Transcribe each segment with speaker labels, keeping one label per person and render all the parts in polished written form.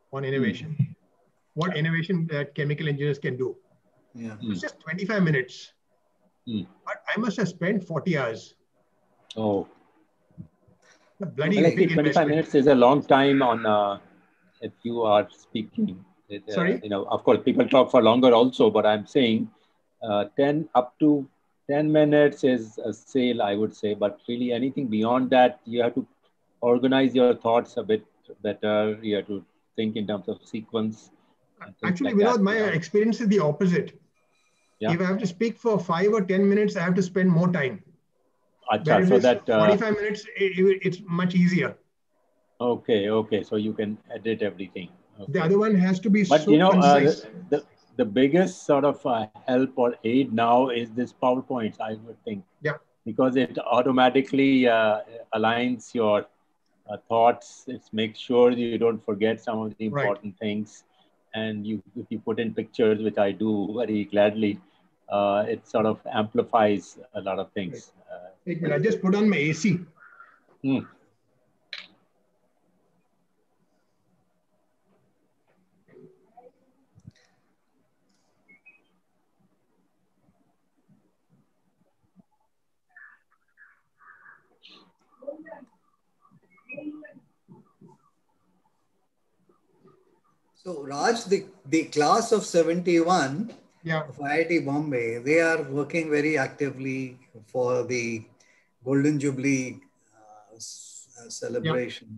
Speaker 1: on innovation. What innovation that chemical engineers can do.
Speaker 2: Yeah.
Speaker 1: It's just 25 minutes. But I must have spent 40 hours.
Speaker 3: Oh.
Speaker 1: A bloody
Speaker 3: Well, I
Speaker 1: big
Speaker 3: think 25
Speaker 1: investment.
Speaker 3: minutes is a long time on if you are speaking.
Speaker 1: Sorry?
Speaker 3: Of course, people talk for longer also, but I'm saying 10 up to 10 minutes is a sale, I would say. But really anything beyond that, you have to organize your thoughts a bit better. You have to think in terms of sequence.
Speaker 1: Actually,
Speaker 3: like
Speaker 1: Vinod, my experience is the opposite.
Speaker 3: Yeah.
Speaker 1: If I have to speak for 5 or 10 minutes, I have to spend more time.
Speaker 3: Achha,
Speaker 1: Whereas
Speaker 3: so that
Speaker 1: 45 minutes, it's much easier.
Speaker 3: Okay. So you can edit everything. Okay.
Speaker 1: The other one has to be
Speaker 3: But
Speaker 1: so concise.
Speaker 3: The biggest sort of help or aid now is this PowerPoints, I would think.
Speaker 1: Yeah.
Speaker 3: Because it automatically aligns your thoughts. It makes sure you don't forget some of the important things. And if you put in pictures, which I do very gladly, it sort of amplifies a lot of things.
Speaker 1: Wait a minute, I just put on my AC.
Speaker 2: So Raj, the class of 71 of IIT Bombay, they are working very actively for the Golden Jubilee celebration.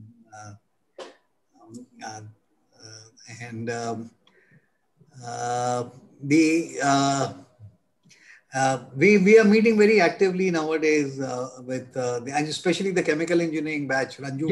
Speaker 2: We are meeting very actively nowadays with and especially the chemical engineering batch, Ranju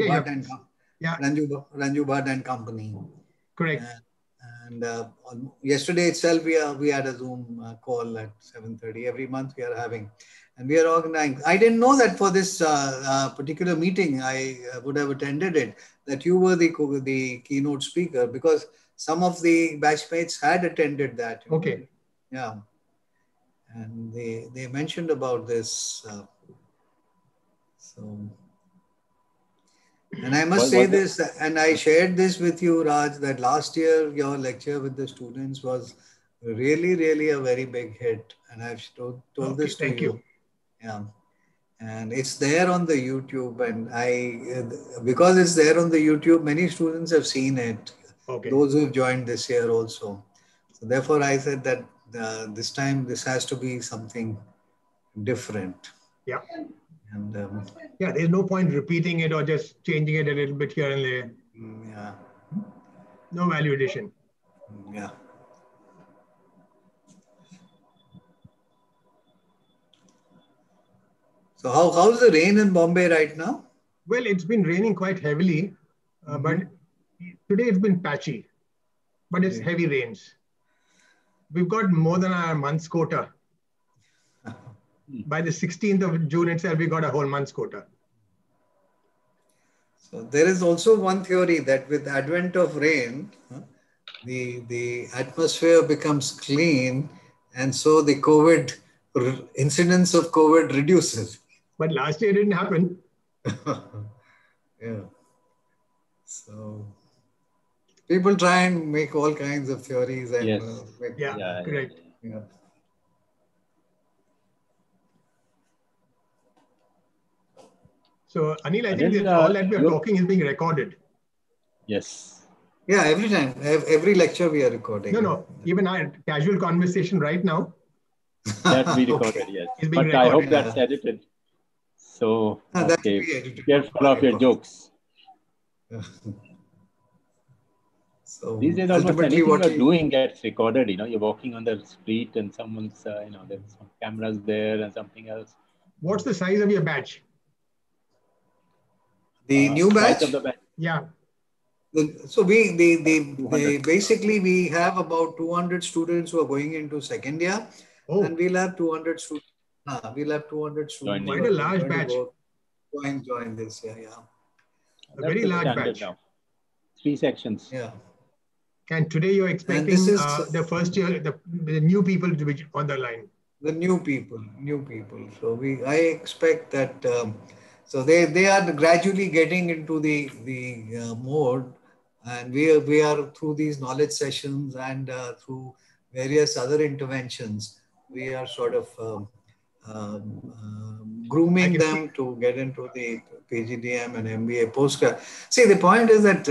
Speaker 2: Bhatt and company.
Speaker 1: Correct.
Speaker 2: And yesterday itself, we had a Zoom call at 7:30. Every month we are having, and we are organizing. I didn't know that for this particular meeting, I would have attended it. That you were the keynote speaker, because some of the batchmates had attended that.
Speaker 1: Okay.
Speaker 2: Yeah. And they mentioned about this. And I must say this, and I shared this with you, Raj, that last year your lecture with the students was really, really a very big hit. And I've told this to you.
Speaker 1: Thank you.
Speaker 2: Yeah. And it's there on the YouTube. And because it's there on the YouTube, many students have seen it.
Speaker 1: Okay.
Speaker 2: Those who have joined this year also. So therefore, I said that this time this has to be something different.
Speaker 1: Yeah.
Speaker 2: And
Speaker 1: yeah, there's no point repeating it or just changing it a little bit here and there.
Speaker 2: Yeah.
Speaker 1: No value addition.
Speaker 2: Yeah. So how's the rain in Bombay right now?
Speaker 1: Well, it's been raining quite heavily, but today it's been patchy, but it's heavy rains. We've got more than our month's quota. By the 16th of June itself, we got a whole month's quota.
Speaker 2: So there is also one theory that with the advent of rain, the atmosphere becomes clean, and so the incidence of COVID reduces.
Speaker 1: But last year it didn't happen.
Speaker 2: Yeah. So people try and make all kinds of theories and
Speaker 1: correct.
Speaker 2: Yeah.
Speaker 1: So Anil, I think that all that we are talking is being recorded.
Speaker 3: Yes.
Speaker 2: Yeah, every time, every lecture we are recording.
Speaker 1: No, even our casual conversation right now.
Speaker 3: That we recorded, yes. But recorded. I hope that's edited. So, okay, careful of your jokes.
Speaker 2: So
Speaker 3: these days, almost anything you're doing gets recorded. You're walking on the street and someone's, there's some cameras there and something else.
Speaker 1: What's the size of your batch?
Speaker 2: The new batch?
Speaker 3: Of the batch?
Speaker 1: Yeah.
Speaker 2: So basically we have about 200 students who are going into second year, and we'll have 200 students. We'll have 200 students.
Speaker 1: Quite a large batch.
Speaker 2: Join this year, yeah.
Speaker 1: A very large batch.
Speaker 3: Now. 3 sections.
Speaker 2: Yeah.
Speaker 1: And today you're expecting the first year, the new people to be on the line.
Speaker 2: The new people. So I expect that. So they are gradually getting into the mode And we are through these knowledge sessions and through various other interventions, we are sort of grooming them to get into the PGDM and MBA postgrad. See, the point is that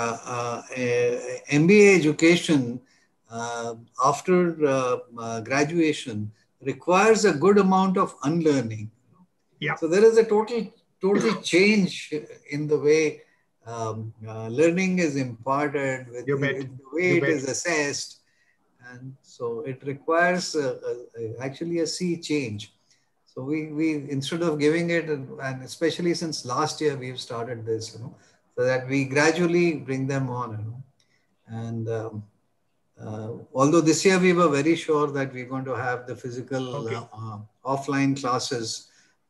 Speaker 2: MBA education after graduation requires a good amount of unlearning.
Speaker 1: Yeah.
Speaker 2: So there is a total change in the way learning is imparted, with the way it is assessed. And so it requires actually a sea change. So we instead of giving it, and especially since last year we've started this, so that we gradually bring them on, and although this year we were very sure that we're going to have the physical offline classes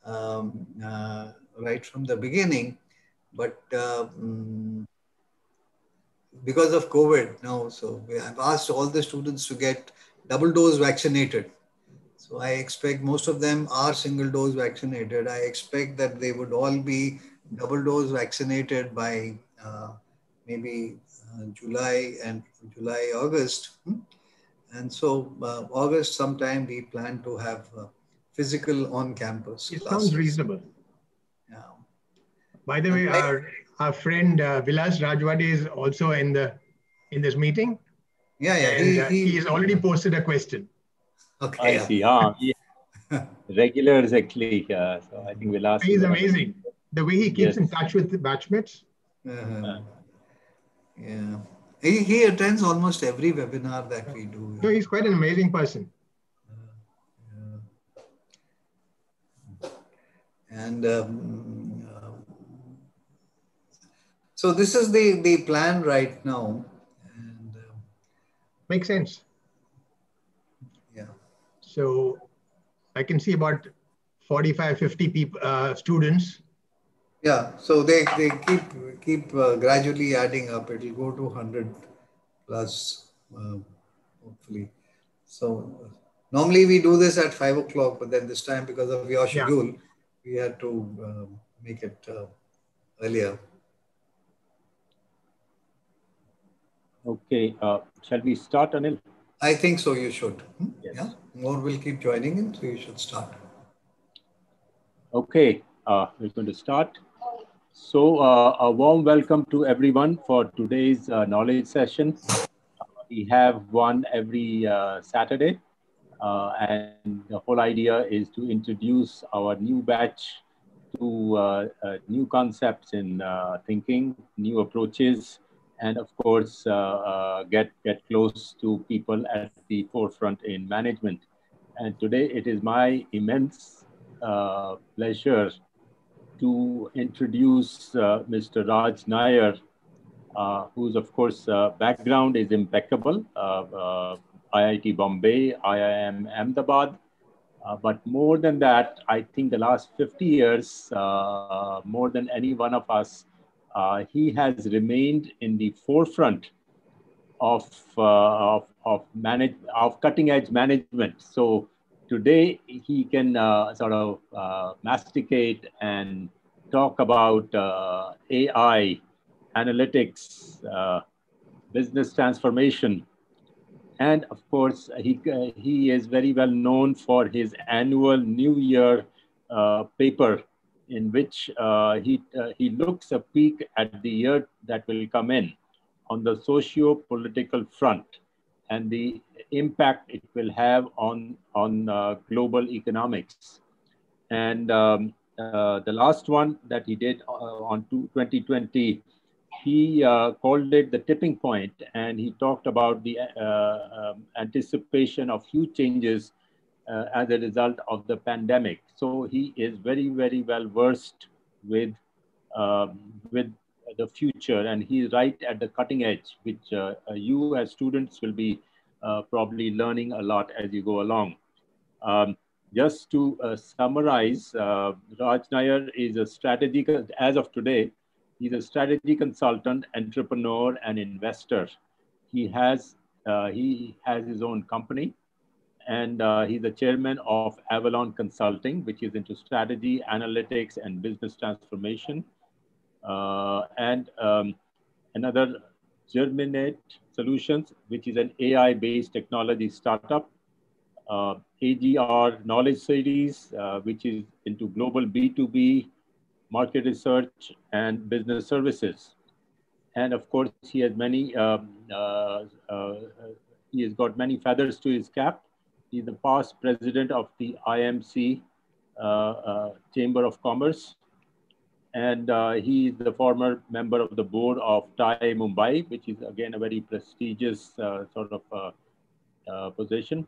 Speaker 2: right from the beginning, but because of COVID now, so I've asked all the students to get double dose vaccinated. So I expect most of them are single dose vaccinated. I expect that they would all be double dose vaccinated by maybe July, August. And so August sometime we plan to have physical on-campus
Speaker 1: classes.
Speaker 2: It
Speaker 1: sounds reasonable.
Speaker 2: Yeah.
Speaker 1: By the way, our friend Vilas Rajwade is also in this meeting.
Speaker 2: Yeah,
Speaker 1: and he has already posted a question.
Speaker 3: Okay. I see. Regulars actually. So I think Vilas.
Speaker 1: He's amazing. The way he keeps in touch with the batchmates.
Speaker 2: Yeah. He attends almost every webinar that we do.
Speaker 1: No, he's quite an amazing person.
Speaker 2: And so this is the plan right now. And
Speaker 1: makes sense.
Speaker 2: Yeah.
Speaker 1: So I can see about 45, 50 people, students.
Speaker 2: Yeah, so they keep gradually adding up. It will go to 100 plus, hopefully. So normally we do this at 5 o'clock, but then this time because of your schedule, we had to make it earlier.
Speaker 3: Okay, shall we start, Anil?
Speaker 2: I think so, you should.
Speaker 3: Yes.
Speaker 2: Yeah, more will keep joining in, so you should start.
Speaker 3: Okay, we're going to start. So a warm welcome to everyone for today's knowledge session. We have one every Saturday, and the whole idea is to introduce our new batch to new concepts in thinking, new approaches, and of course, get close to people at the forefront in management. And today it is my immense pleasure to introduce Mr. Raj Nair, whose, of course, background is impeccable. IIT Bombay, IIM Ahmedabad. But more than that, I think the last 50 years, more than any one of us, he has remained in the forefront of cutting edge management. So today he can sort of masticate and talk about AI, analytics, business transformation. And of course, he is very well known for his annual New Year paper, in which he looks a peek at the year that will come in on the socio-political front and the impact it will have on global economics. And the last one that he did on 2020, he called it the tipping point, and he talked about the anticipation of huge changes as a result of the pandemic. So he is very, very well versed with the future, and he's right at the cutting edge, which you as students will be probably learning a lot as you go along. Just to summarize, Raj Nair is a strategic, as of today, he's a strategy consultant, entrepreneur, and investor. He has his own company, and he's the chairman of Avalon Consulting, which is into strategy, analytics, and business transformation. And another Germinate Solutions, which is an AI-based technology startup. AGR Knowledge Series, which is into global B2B, market research, and business services. And of course, he has got many feathers to his cap. He's the past president of the IMC Chamber of Commerce. And he is the former member of the board of TiE Mumbai, which is again a very prestigious sort of position.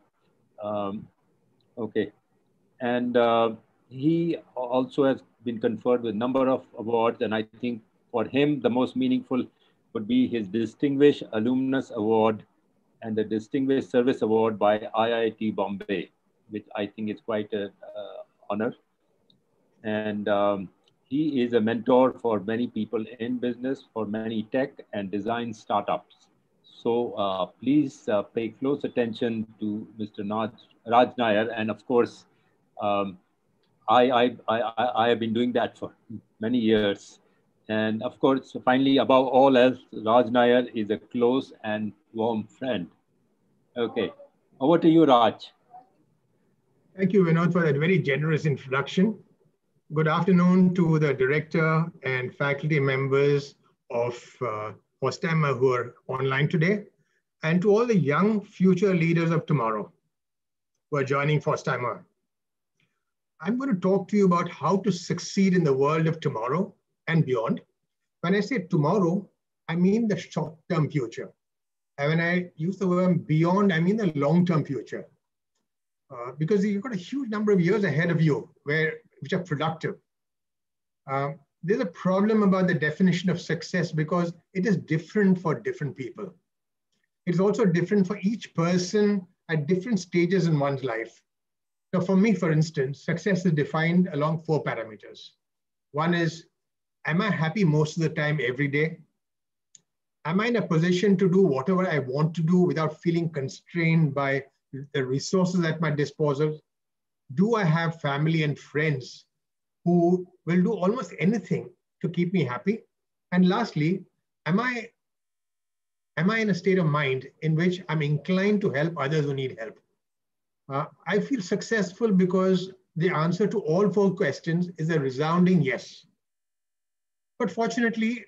Speaker 3: Okay. And he also has been conferred with a number of awards. And I think for him, the most meaningful would be his Distinguished Alumnus Award and the Distinguished Service Award by IIT Bombay, which I think is quite an honor. And he is a mentor for many people in business, for many tech and design startups. So please pay close attention to Mr. Raj Nair. And of course, I have been doing that for many years. And of course, finally, above all else, Raj Nair is a close and warm friend. Okay, over to you, Raj.
Speaker 1: Thank you, Vinod, for that very generous introduction. Good afternoon to the director and faculty members of Fostamr who are online today, and to all the young future leaders of tomorrow who are joining Fostamr. I'm going to talk to you about how to succeed in the world of tomorrow and beyond. When I say tomorrow, I mean the short-term future. And when I use the word beyond, I mean the long-term future. Because you've got a huge number of years ahead of you which are productive. There's a problem about the definition of success because it is different for different people. It's also different for each person at different stages in one's life. So for me, for instance, success is defined along 4 parameters. One is, am I happy most of the time every day? Am I in a position to do whatever I want to do without feeling constrained by the resources at my disposal? Do I have family and friends who will do almost anything to keep me happy? And lastly, am I in a state of mind in which I'm inclined to help others who need help? I feel successful because the answer to all 4 questions is a resounding yes. But fortunately,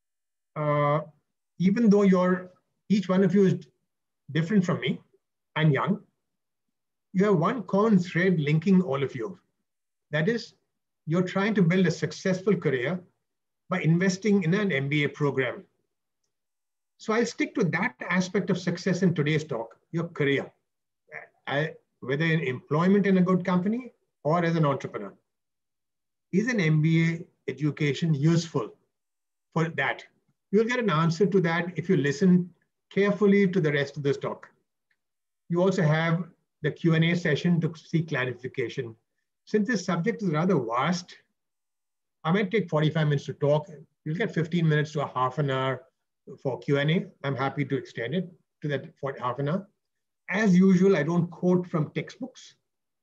Speaker 1: even though each one of you is different from me and young, you have one common thread linking all of you. That is, you're trying to build a successful career by investing in an MBA program. So I'll stick to that aspect of success in today's talk, your career, whether in employment in a good company or as an entrepreneur. Is an MBA education useful for that? You'll get an answer to that if you listen carefully to the rest of this talk. You also have the Q&A session to seek clarification. Since this subject is rather vast, I might take 45 minutes to talk. You'll get 15 minutes to a half an hour for Q&A. I'm happy to extend it to that for half an hour. As usual, I don't quote from textbooks.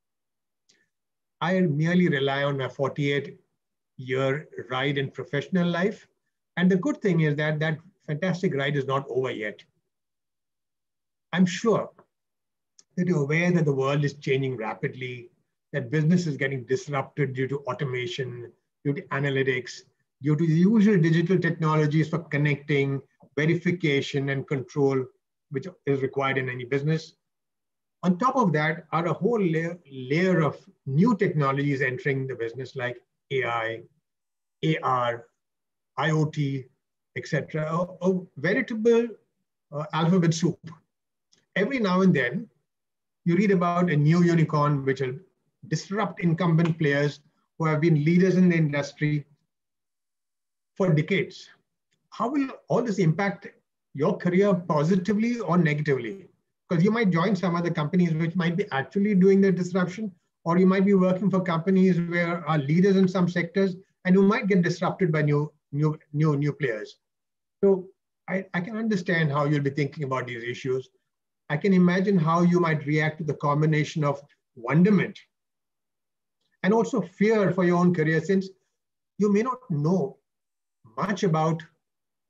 Speaker 1: I merely rely on my 48-year ride in professional life. And the good thing is that that fantastic ride is not over yet. I'm sure that you're aware that the world is changing rapidly, that business is getting disrupted due to automation, due to analytics, due to the usual digital technologies for connecting, verification, and control, which is required in any business. On top of that are a whole layer of new technologies entering the business like AI, AR, IoT, etc. A veritable alphabet soup. Every now and then, you read about a new unicorn which will disrupt incumbent players who have been leaders in the industry for decades. How will all this impact your career positively or negatively? Because you might join some other companies which might be actually doing the disruption, or you might be working for companies where are leaders in some sectors, and you might get disrupted by new players. So I can understand how you'll be thinking about these issues. I can imagine how you might react to the combination of wonderment and also fear for your own career, since you may not know much about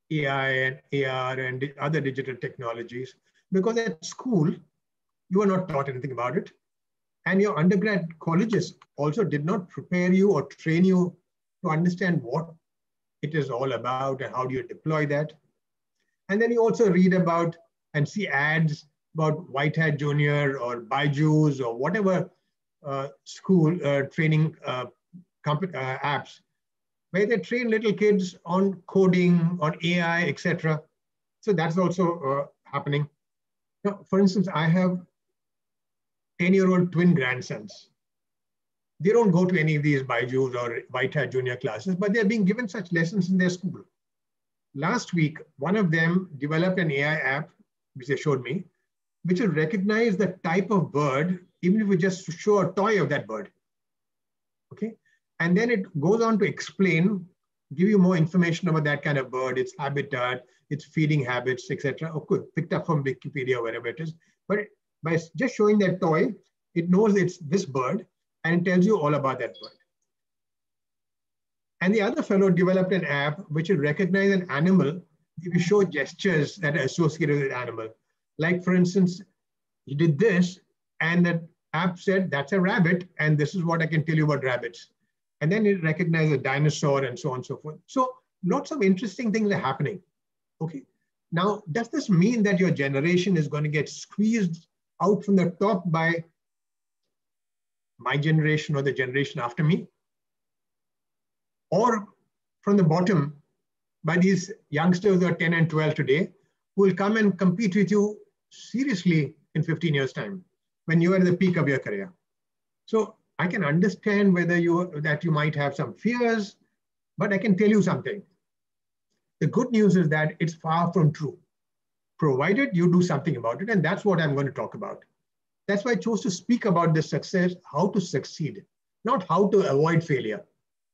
Speaker 1: AI and AR and other digital technologies, because at school, you are not taught anything about it. And your undergrad colleges also did not prepare you or train you to understand what it is all about and how do you deploy that. And then you also read about and see ads about White Hat Junior or Byju's or whatever school training apps, where they train little kids on coding, on AI, etc. So that's also happening. Now, for instance, I have 10-year-old twin grandsons. They don't go to any of these Byju's or White Hat Junior classes, but they're being given such lessons in their school. Last week, one of them developed an AI app, which they showed me, which will recognize the type of bird, even if we just show a toy of that bird. Okay? And then it goes on to explain, give you more information about that kind of bird, its habitat, its feeding habits, etc. Oh, good, picked up from Wikipedia or wherever it is. But by just showing that toy, it knows it's this bird and it tells you all about that bird. And the other fellow developed an app which will recognize an animal if you show gestures that are associated with the animal. Like, for instance, he did this, and the app said, that's a rabbit, and this is what I can tell you about rabbits. And then it recognized a dinosaur and so on and so forth. So lots of interesting things are happening. Okay. Now, does this mean that your generation is going to get squeezed out from the top by my generation or the generation after me? Or from the bottom by these youngsters who are 10 and 12 today, who will come and compete with you seriously in 15 years' time, when you are at the peak of your career? So I can understand whether you might have some fears, but I can tell you something. The good news is that it's far from true, provided you do something about it. And that's what I'm going to talk about. That's why I chose to speak about this success, how to succeed, not how to avoid failure.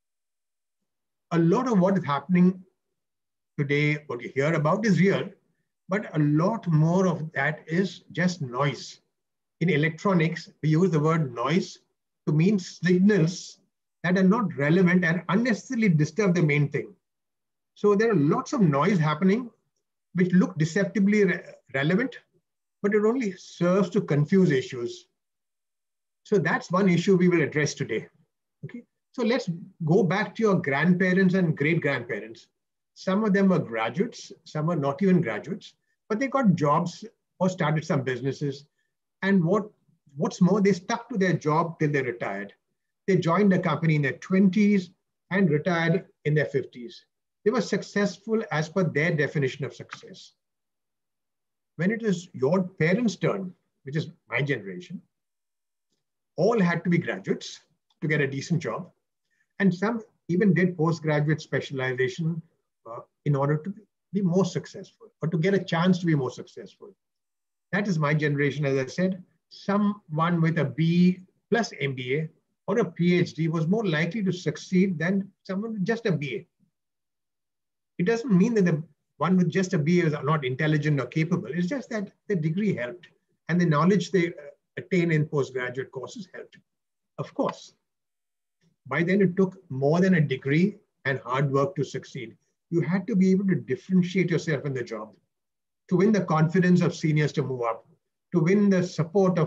Speaker 1: A lot of what is happening today, what you hear about is real, but a lot more of that is just noise. In electronics, we use the word noise to mean signals that are not relevant and unnecessarily disturb the main thing. So there are lots of noise happening which look deceptively relevant, but it only serves to confuse issues. So that's one issue we will address today. Okay. So let's go back to your grandparents and great-grandparents. Some of them were graduates, some were not even graduates, but they got jobs or started some businesses. And what's more, they stuck to their job till they retired. They joined the company in their 20s and retired in their 50s. They were successful as per their definition of success. When it is your parents' turn, which is my generation, all had to be graduates to get a decent job. And some even did postgraduate specialization in order to be more successful or to get a chance to be more successful. That is my generation, as I said. Someone with a B plus MBA or a PhD was more likely to succeed than someone with just a BA. It doesn't mean that the one with just a BA is not intelligent or capable. It's just that the degree helped and the knowledge they attain in postgraduate courses helped. Of course, by then it took more than a degree and hard work to succeed. You had to be able to differentiate yourself in the job, to win the confidence of seniors to move up, to win the support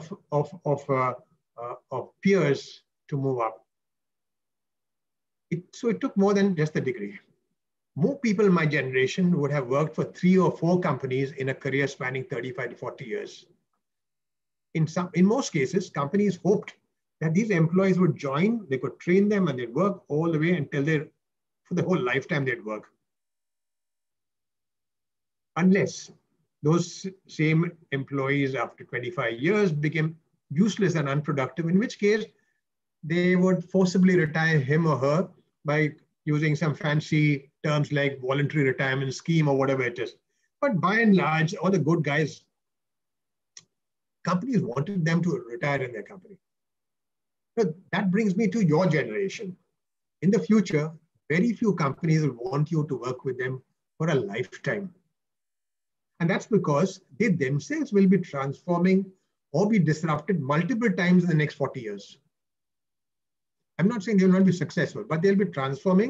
Speaker 1: of peers to move up. So it took more than just a degree. More people in my generation would have worked for 3 or 4 companies in a career spanning 35 to 40 years. In most cases, companies hoped that these employees would join, they could train them, and they'd work all the way until for the whole lifetime they'd work. Unless those same employees after 25 years became useless and unproductive, in which case they would forcibly retire him or her by using some fancy terms like voluntary retirement scheme or whatever it is. But by and large, all the good guys, companies wanted them to retire in their company. So that brings me to your generation. In the future, very few companies will want you to work with them for a lifetime. And that's because they themselves will be transforming or be disrupted multiple times in the next 40 years. I'm not saying they will not be successful, but they'll be transforming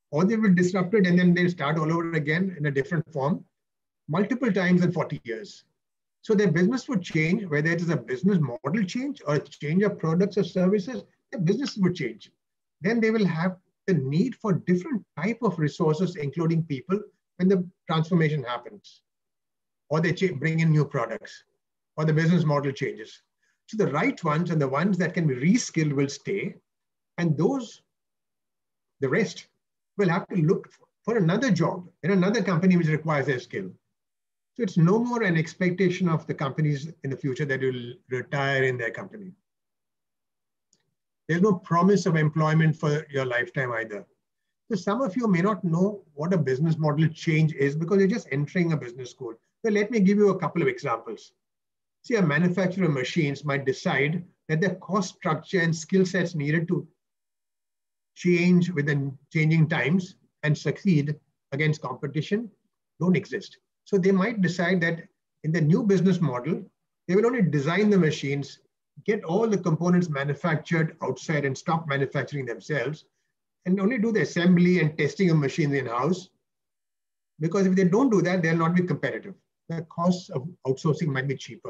Speaker 1: or they will disrupt it and then they'll start all over again in a different form, multiple times in 40 years. So their business would change, whether it is a business model change or a change of products or services, their business would change. Then they will have the need for different type of resources, including people, when the transformation happens, or they bring in new products, or the business model changes. So the right ones and the ones that can be reskilled will stay, and those, the rest, will have to look for another job in another company which requires their skill. So it's no more an expectation of the companies in the future that will retire in their company. There's no promise of employment for your lifetime either. So some of you may not know what a business model change is because you're just entering a business school. So let me give you a couple of examples. See, a manufacturer of machines might decide that their cost structure and skill sets needed to change within changing times and succeed against competition don't exist. So they might decide that in the new business model, they will only design the machines, get all the components manufactured outside and stop manufacturing themselves, and only do the assembly and testing of machines in-house. Because if they don't do that, they'll not be competitive. The costs of outsourcing might be cheaper.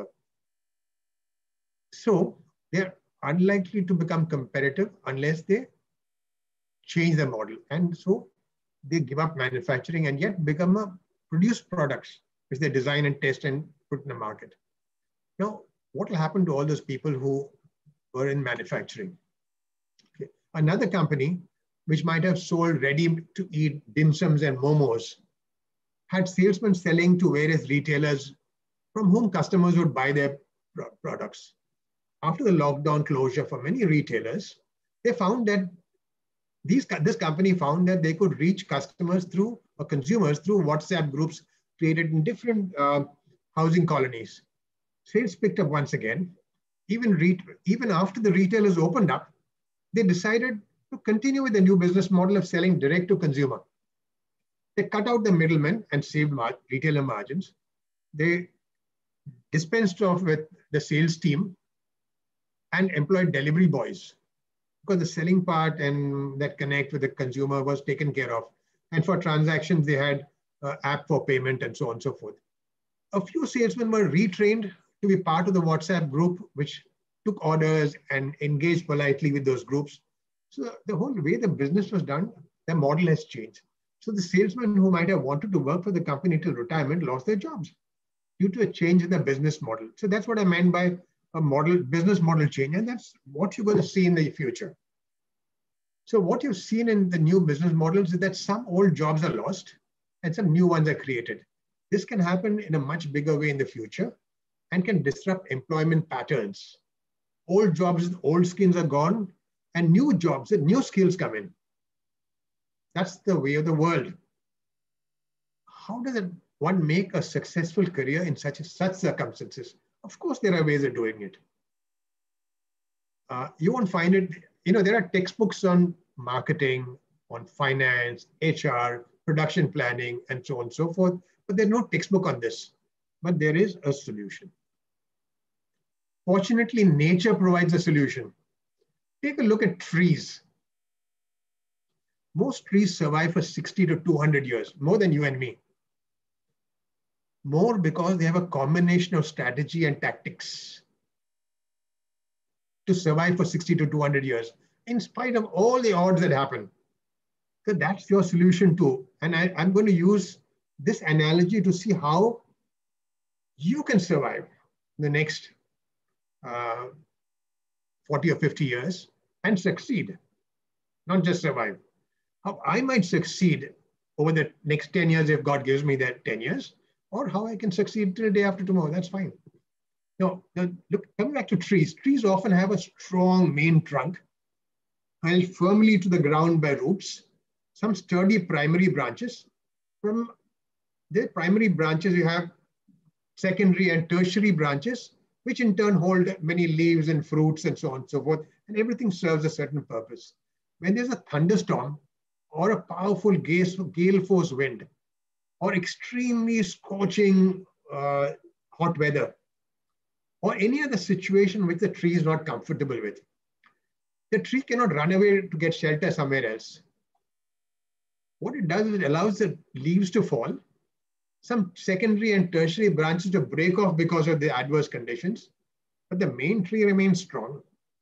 Speaker 1: So they're unlikely to become competitive unless they change the model. And so they give up manufacturing and yet produce products which they design and test and put in the market. Now, what will happen to all those people who were in manufacturing? Okay. Another company which might have sold ready-to-eat dim sums and momos had salesmen selling to various retailers from whom customers would buy their products. After the lockdown closure for many retailers, they found that this company found that they could reach customers through, or consumers through WhatsApp groups created in different housing colonies. Sales picked up once again. Even after the retailers opened up, they decided to continue with the new business model of selling direct to consumer. They cut out the middlemen and saved retailer margins. They dispensed off with the sales team and employed delivery boys, because the selling part and that connect with the consumer was taken care of. And for transactions, they had an app for payment and so on and so forth. A few salesmen were retrained to be part of the WhatsApp group, which took orders and engaged politely with those groups. So the whole way the business was done, the model has changed. So the salesmen who might have wanted to work for the company till retirement lost their jobs due to a change in the business model. So that's what I meant by a business model change, and that's what you're going to see in the future. So what you've seen in the new business models is that some old jobs are lost and some new ones are created. This can happen in a much bigger way in the future and can disrupt employment patterns. Old jobs, old skills are gone, and new jobs and new skills come in. That's the way of the world. How does one make a successful career in such circumstances? Of course, there are ways of doing it. You won't find it, there are textbooks on marketing, on finance, HR, production planning, and so on and so forth, but there's no textbook on this. But there is a solution. Fortunately, nature provides a solution. Take a look at trees. Most trees survive for 60 to 200 years, more than you and me. More because they have a combination of strategy and tactics to survive for 60 to 200 years, in spite of all the odds that happen. So that's your solution too. And I'm going to use this analogy to see how you can survive the next 40 or 50 years and succeed, not just survive. How I might succeed over the next 10 years if God gives me that 10 years, or how I can succeed till the day after tomorrow, that's fine. Now, look, coming back to trees, trees often have a strong main trunk held firmly to the ground by roots, some sturdy primary branches. From the primary branches, you have secondary and tertiary branches, which in turn hold many leaves and fruits and so on and so forth, and everything serves a certain purpose. When there's a thunderstorm or a powerful gale force wind or extremely scorching hot weather or any other situation which the tree is not comfortable with, the tree cannot run away to get shelter somewhere else. What it does is it allows the leaves to fall, some secondary and tertiary branches to break off because of the adverse conditions, but the main tree remains strong.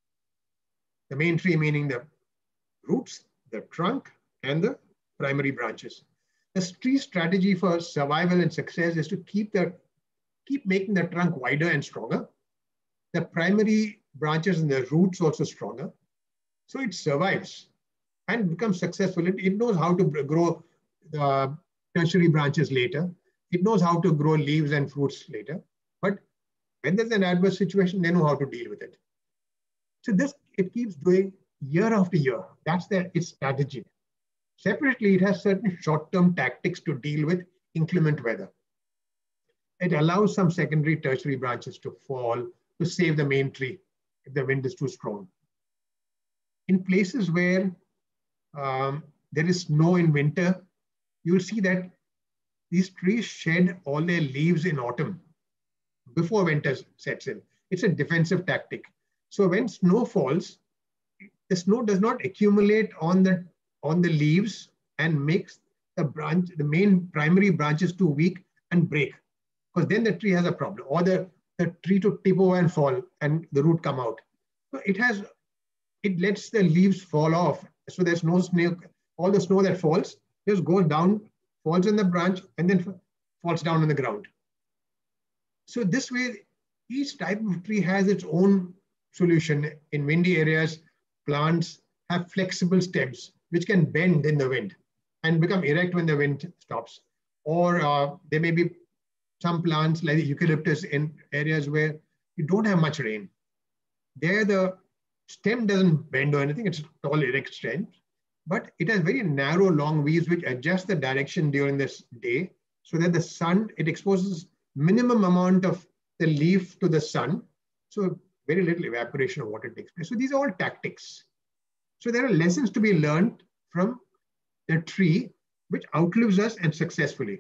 Speaker 1: The main tree meaning the roots, the trunk, and the primary branches. The tree strategy for survival and success is to keep making the trunk wider and stronger. The primary branches and the roots also stronger. So it survives and becomes successful. It knows how to grow the tertiary branches later. It knows how to grow leaves and fruits later. But when there's an adverse situation, they know how to deal with it. So this, it keeps doing year after year. That's its strategy. Separately, it has certain short-term tactics to deal with inclement weather. It allows some secondary, tertiary branches to fall to save the main tree if the wind is too strong. In places where there is snow in winter, you'll see that these trees shed all their leaves in autumn before winter sets in. It's a defensive tactic. So when snow falls, the snow does not accumulate on the leaves and makes the main primary branches too weak and break, because then the tree has a problem, or the tree to tip over and fall and the root come out. So it lets the leaves fall off. So there's no snow. All the snow that falls just goes down, falls in the branch, and then falls down on the ground. So this way, each type of tree has its own solution. In windy areas, plants have flexible stems which can bend in the wind and become erect when the wind stops. Or there may be some plants like the eucalyptus in areas where you don't have much rain. There the stem doesn't bend or anything, it's a tall erect stem, but it has very narrow long leaves which adjust the direction during this day so that the sun, it exposes minimum amount of the leaf to the sun. So very little evaporation of water takes place. So these are all tactics. So there are lessons to be learned from the tree which outlives us and successfully.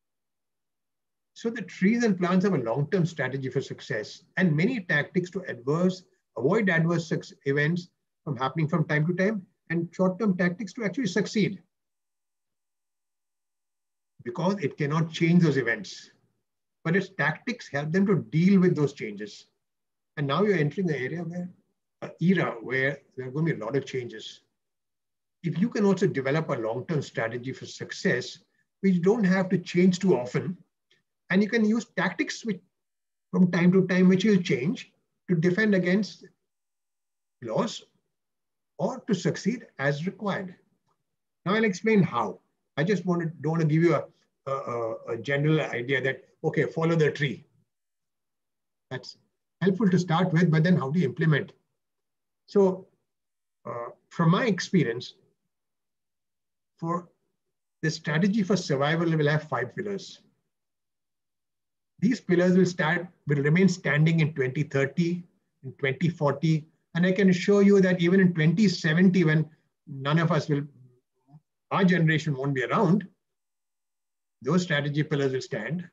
Speaker 1: So the trees and plants have a long-term strategy for success and many tactics to avoid adverse events from happening from time to time, and short-term tactics to actually succeed, because it cannot change those events, but its tactics help them to deal with those changes. And now you're entering the area where era where there are going to be a lot of changes. If you can also develop a long-term strategy for success, which don't have to change too often, and you can use tactics which from time to time which will change to defend against loss or to succeed as required. Now I'll explain how. I just don't want to give you a general idea that, okay, follow the tree. That's helpful to start with, but then how do you implement? So from my experience, for the strategy for survival, we will have 5 pillars. These pillars will remain standing in 2030, in 2040, and I can assure you that even in 2070, when none of us our generation won't be around, those strategy pillars will stand.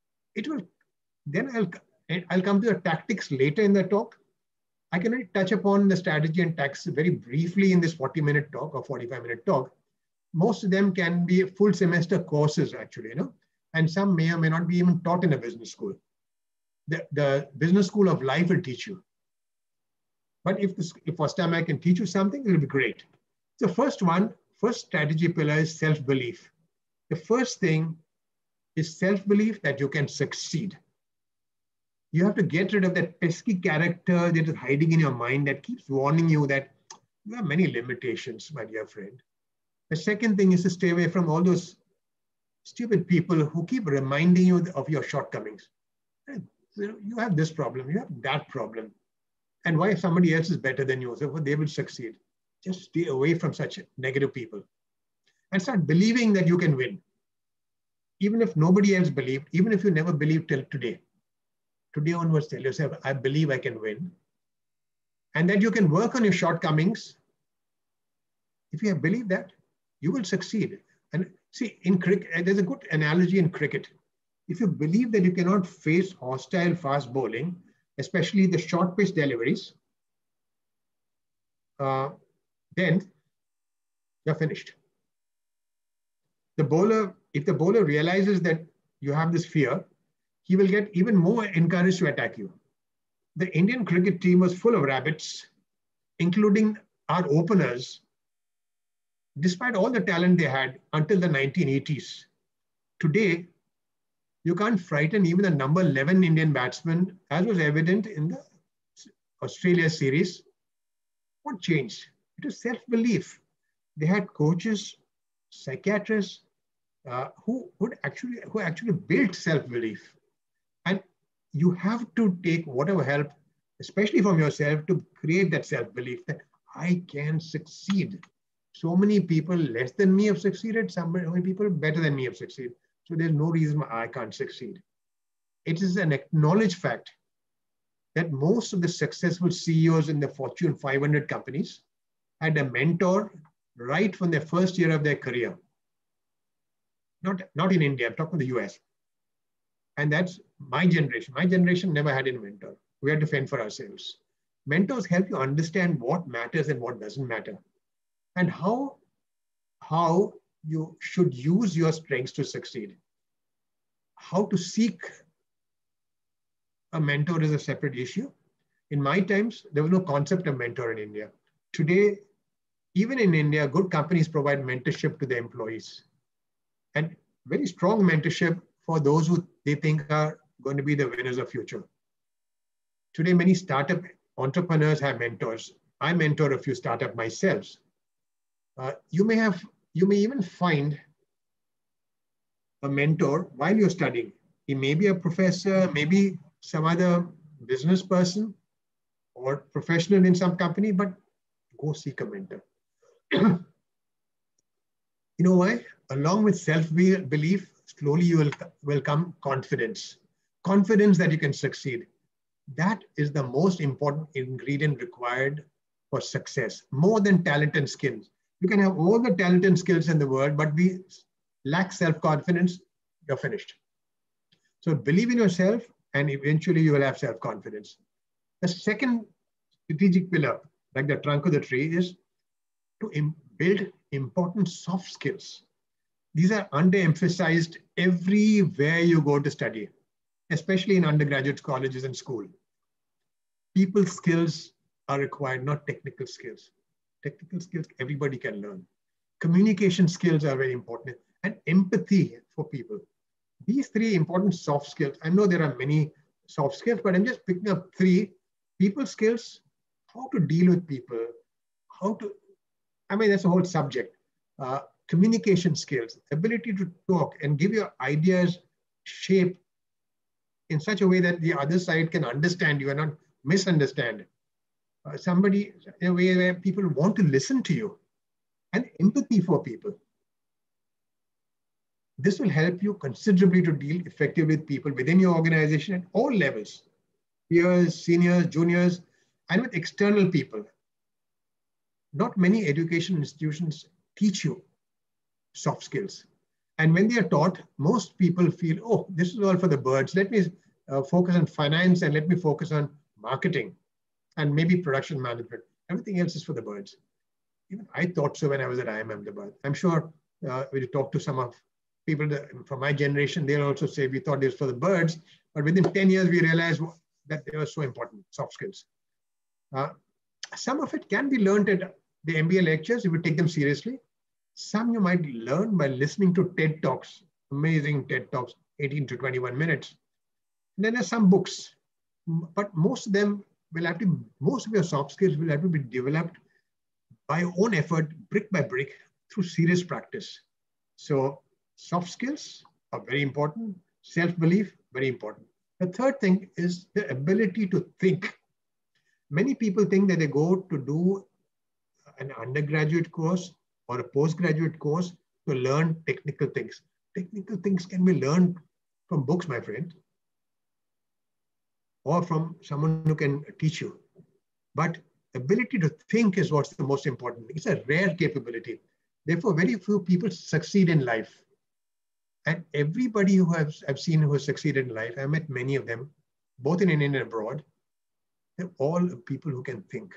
Speaker 1: Then I'll come to the tactics later in the talk. I can only touch upon the strategy and tactics very briefly in this 40-minute talk or 45-minute talk. Most of them can be full semester courses actually, and some may or may not be even taught in a business school. The business school of life will teach you. But if Fostamec can teach you something, it will be great. The first strategy pillar is self-belief. The first thing is self-belief that you can succeed. You have to get rid of that pesky character that is hiding in your mind that keeps warning you that you have many limitations, my dear friend. The second thing is to stay away from all those stupid people who keep reminding you of your shortcomings. You have this problem, you have that problem. And why somebody else is better than you, so they will succeed. Just stay away from such negative people and start believing that you can win. Even if nobody else believed, even if you never believed till today. Today onwards, tell yourself, I believe I can win. And that you can work on your shortcomings. If you have believed that, you will succeed. And see, in cricket, there's a good analogy in cricket. If you believe that you cannot face hostile fast bowling, especially the short pitch deliveries, then you're finished. if the bowler realizes that you have this fear, he will get even more encouraged to attack you. The Indian cricket team was full of rabbits, including our openers, despite all the talent they had until the 1980s. Today, you can't frighten even the number 11 Indian batsman, as was evident in the Australia series. What changed? It was self-belief. They had coaches, psychiatrists who actually built self-belief. And you have to take whatever help, especially from yourself, to create that self-belief that I can succeed. So many people less than me have succeeded, so many people better than me have succeeded. So there's no reason why I can't succeed. It is an acknowledged fact that most of the successful CEOs in the Fortune 500 companies had a mentor right from their first year of their career. Not in India, I'm talking the US. And that's my generation. My generation never had a mentor. We had to fend for ourselves. Mentors help you understand what matters and what doesn't matter, and how you should use your strengths to succeed. How to seek a mentor is a separate issue. In my times, there was no concept of mentor in India. Today, even in India, good companies provide mentorship to their employees, and very strong mentorship for those who they think are going to be the winners of future. Today, many startup entrepreneurs have mentors. I mentor a few startups myself. You may even find a mentor while you're studying. He may be a professor, maybe some other business person or professional in some company, but go seek a mentor. You know why? Along with self-belief, slowly you will come confidence. Confidence that you can succeed. That is the most important ingredient required for success, more than talent and skills. You can have all the talent and skills in the world, but we lack self-confidence, you're finished. So believe in yourself, and eventually you will have self-confidence. The second strategic pillar, like the trunk of the tree, is to build important soft skills. These are underemphasized everywhere you go to study, especially in undergraduate colleges and school. People skills are required, not technical skills. Technical skills everybody can learn. Communication skills are very important, and empathy for people. These three important soft skills. I know there are many soft skills, but I'm just picking up three. People skills, how to deal with people, that's a whole subject. Communication skills, ability to talk and give your ideas shape in such a way that the other side can understand you and not misunderstand. Somebody in a way where people want to listen to you, and empathy for people. This will help you considerably to deal effectively with people within your organization at all levels, peers, seniors, juniors, and with external people. Not many education institutions teach you soft skills. And when they are taught, most people feel, oh, this is all for the birds. Let me focus on finance and let me focus on marketing and maybe production management. Everything else is for the birds. Even I thought so when I was at IIM the bird. I'm sure when you talk to some of people from my generation, they'll also say we thought it was for the birds, but within 10 years, we realized that they were so important, soft skills. Some of it can be learned at the MBA lectures if you take them seriously. Some you might learn by listening to TED Talks, amazing TED Talks, 18 to 21 minutes. And then there's some books, but most of them will have to, most of your soft skills will have to be developed by your own effort, brick by brick, through serious practice. So soft skills are very important. Self-belief, very important. The third thing is the ability to think. Many people think that they go to do an undergraduate course or a postgraduate course to learn technical things. Technical things can be learned from books, my friend, or from someone who can teach you. But ability to think is what's the most important. It's a rare capability. Therefore, very few people succeed in life. And everybody who I've seen who has succeeded in life, I met many of them, both in India and abroad, they're all people who can think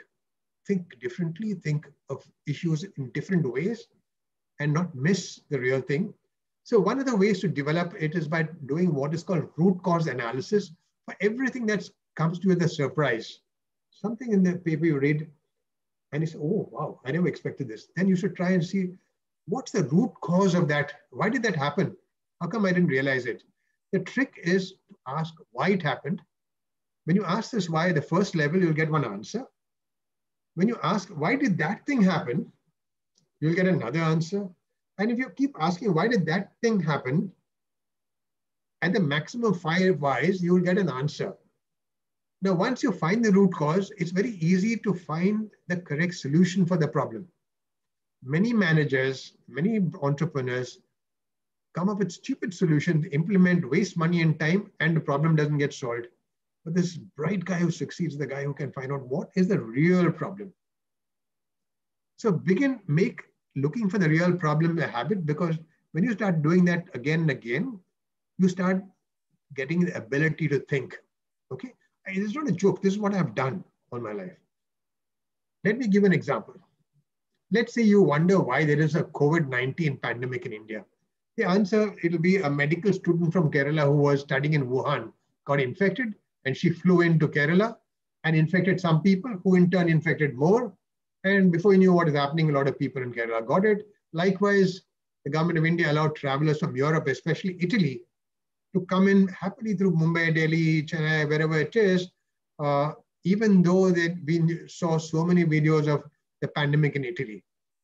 Speaker 1: differently, think of issues in different ways, and not miss the real thing. So one of the ways to develop it is by doing what is called root cause analysis for everything that comes to you as a surprise. Something in the paper you read and you say, oh, wow, I never expected this. Then you should try and see what's the root cause of that? Why did that happen? How come I didn't realize it? The trick is to ask why it happened. When you ask this why, the first level, you'll get one answer. When you ask, why did that thing happen? You'll get another answer. And if you keep asking, why did that thing happen? At the maximum 5 whys, you'll get an answer. Now, once you find the root cause, it's very easy to find the correct solution for the problem. Many managers, many entrepreneurs come up with stupid solutions, implement, waste money and time, and the problem doesn't get solved. But this bright guy who succeeds is the guy who can find out what is the real problem. So make looking for the real problem a habit, because when you start doing that again and again, you start getting the ability to think. Okay, it's not a joke. This is what I've done all my life. Let me give an example. Let's say you wonder why there is a COVID-19 pandemic in India. The answer, it'll be a medical student from Kerala who was studying in Wuhan, got infected, and she flew into Kerala and infected some people who in turn infected more. And before you knew what is happening, a lot of people in Kerala got it. Likewise, the government of India allowed travelers from Europe, especially Italy, to come in happily through Mumbai, Delhi, Chennai, wherever it is, even though we saw so many videos of the pandemic in Italy.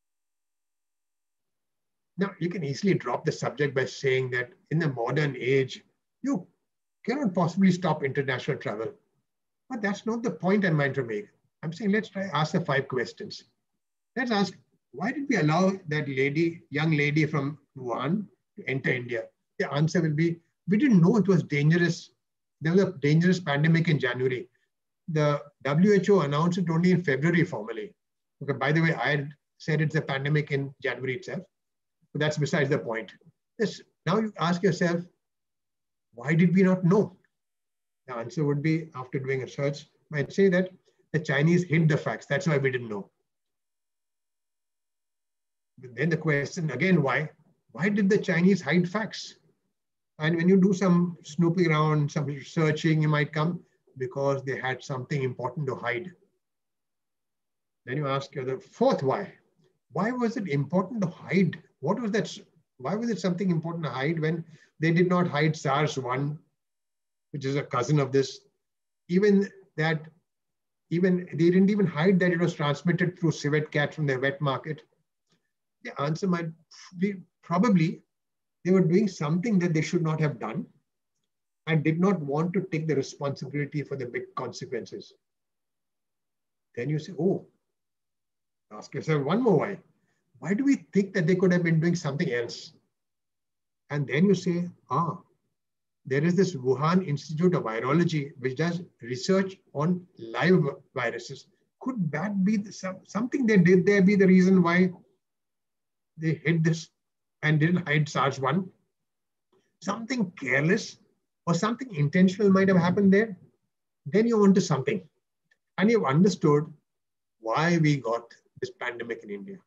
Speaker 1: Now, you can easily drop the subject by saying that in the modern age, you cannot possibly stop international travel. But that's not the point I'm trying to make. I'm saying let's ask the 5 questions. Let's ask, why did we allow that young lady from Wuhan to enter India? The answer will be, we didn't know it was dangerous. There was a dangerous pandemic in January. The WHO announced it only in February formally. Okay, by the way, I had said it's a pandemic in January itself, but that's besides the point. Now you ask yourself, why did we not know? The answer would be, after doing a search, might say that the Chinese hid the facts. That's why we didn't know. But then the question again, why? Why did the Chinese hide facts? And when you do some snooping around, some searching, you might come because they had something important to hide. Then you ask the 4th why. Why was it important to hide? What was that? Why was it something important to hide when they did not hide SARS-1, which is a cousin of this? Even they didn't even hide that it was transmitted through civet cat from their wet market. The answer might be probably they were doing something that they should not have done and did not want to take the responsibility for the big consequences. Then you say, oh, ask yourself one more why. Why do we think that they could have been doing something else? And then you say, there is this Wuhan Institute of Virology, which does research on live viruses. Could that be something they did there be the reason why they hid this and didn't hide SARS-1? Something careless or something intentional might have happened there. Then you on to something. And you've understood why we got this pandemic in India.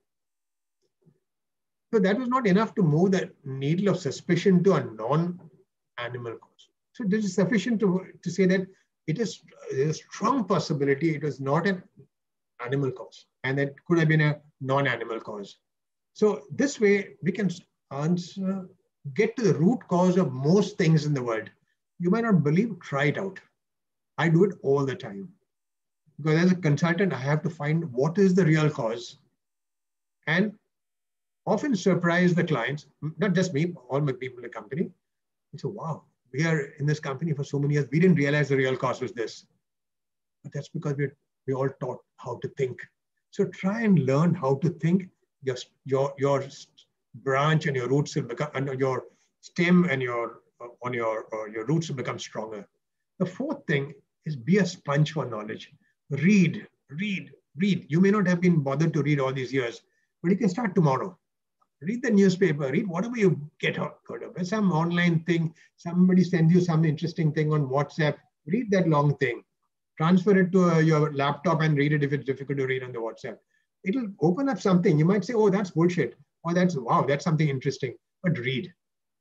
Speaker 1: So that was not enough to move the needle of suspicion to a non-animal cause. So this is sufficient to say that there's a strong possibility it was not an animal cause and that could have been a non-animal cause. So this way we can get to the root cause of most things in the world. You might not believe, try it out. I do it all the time. Because as a consultant, I have to find what is the real cause and often surprise the clients, not just me, all my people in the company. They say, wow, we are in this company for so many years. We didn't realize the real cause was this. But that's because we all taught how to think. So try and learn how to think. Your branch and your roots will become, and your stem and your roots will become stronger. The 4th thing is be a sponge for knowledge. Read. You may not have been bothered to read all these years, but you can start tomorrow. Read the newspaper, read whatever you get out of. Some online thing, somebody sends you some interesting thing on WhatsApp, read that long thing. Transfer it to your laptop and read it if it's difficult to read on the WhatsApp. It'll open up something. You might say, oh, that's bullshit. Or wow, that's something interesting. But read.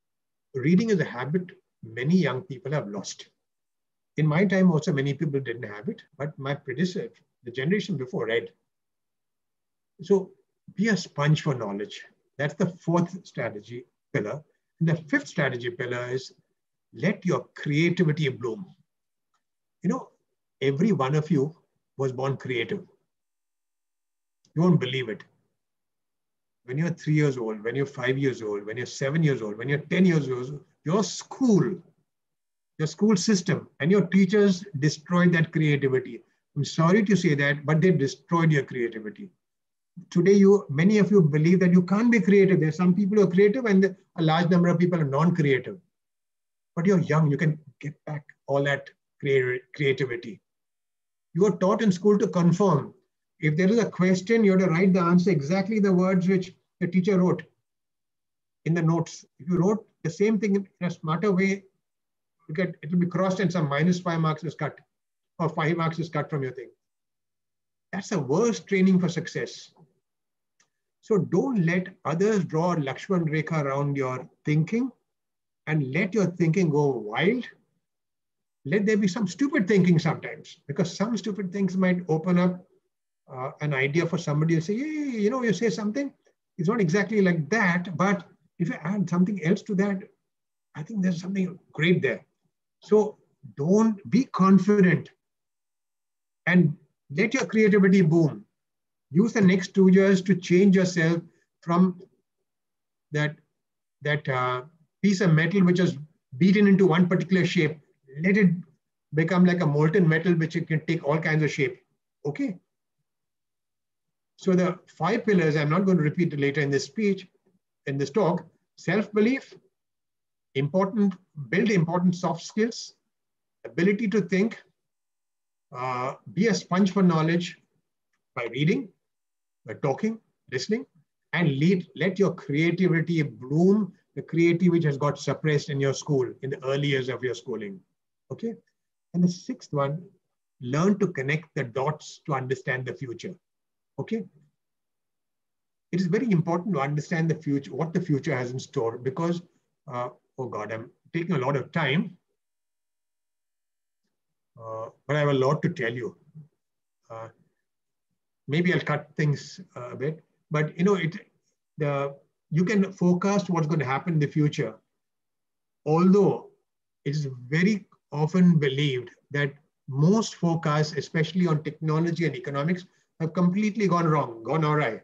Speaker 1: reading is a habit many young people have lost. In my time also, many people didn't have it, but my predecessor, the generation before, read. So be a sponge for knowledge. That's the fourth strategy pillar. And the fifth strategy pillar is let your creativity bloom. You know, every one of you was born creative. You won't believe it. When you're 3 years old, when you're 5 years old, when you're 7 years old, when you're 10 years old, your school system and your teachers destroyed that creativity. I'm sorry to say that, but they destroyed your creativity. Today, many of you believe that you can't be creative. There's some people who are creative and a large number of people are non-creative. But you're young, you can get back all that creativity. You are taught in school to conform. If there is a question, you have to write the answer exactly the words which the teacher wrote in the notes. If you wrote the same thing in a smarter way, it will be crossed and some -5 marks is cut or 5 marks is cut from your thing. That's the worst training for success. So don't let others draw Lakshman Rekha around your thinking and let your thinking go wild. Let there be some stupid thinking sometimes, because some stupid things might open up an idea for somebody to say, hey, you know, you say something, it's not exactly like that, but if you add something else to that, I think there's something great there. So don't be confident and let your creativity boom. Use the next 2 years to change yourself from that piece of metal which is beaten into one particular shape. Let it become like a molten metal which it can take all kinds of shape. Okay. So the 5 pillars, I'm not going to repeat it later in this speech, in this talk: self-belief, build important soft skills, ability to think, be a sponge for knowledge by reading, by talking, listening, and let your creativity bloom, the creativity which has got suppressed in your school, in the early years of your schooling. Okay. And the 6th one, learn to connect the dots to understand the future. Okay. It is very important to understand the future, what the future has in store, because, oh God, I'm taking a lot of time, but I have a lot to tell you. Maybe I'll cut things a bit, but you know, you can forecast what's going to happen in the future. Although it is very often believed that most forecasts, especially on technology and economics, have completely gone wrong, gone awry.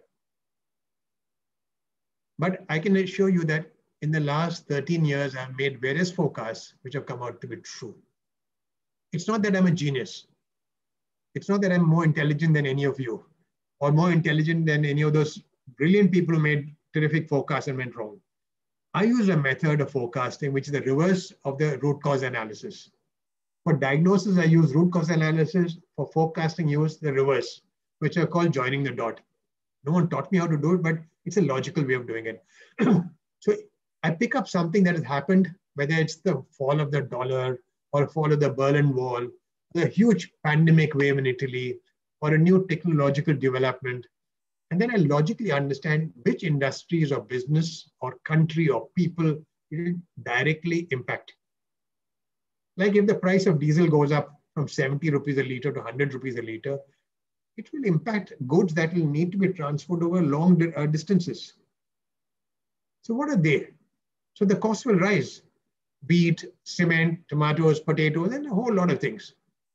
Speaker 1: But I can assure you that in the last 13 years, I've made various forecasts which have come out to be true. It's not that I'm a genius. It's not that I'm more intelligent than any of you, or more intelligent than any of those brilliant people who made terrific forecasts and went wrong. I use a method of forecasting, which is the reverse of the root cause analysis. For diagnosis, I use root cause analysis. For forecasting, use the reverse, which I call joining the dot. No one taught me how to do it, but it's a logical way of doing it. So I pick up something that has happened, whether it's the fall of the dollar or fall of the Berlin Wall, the huge pandemic wave in Italy, or a new technological development. And then I logically understand which industries or business or country or people will directly impact. Like if the price of diesel goes up from 70 rupees a liter to 100 rupees a liter, it will impact goods that will need to be transported over long distances. So what are they? So the cost will rise: wheat, cement, tomatoes, potatoes, and a whole lot of things.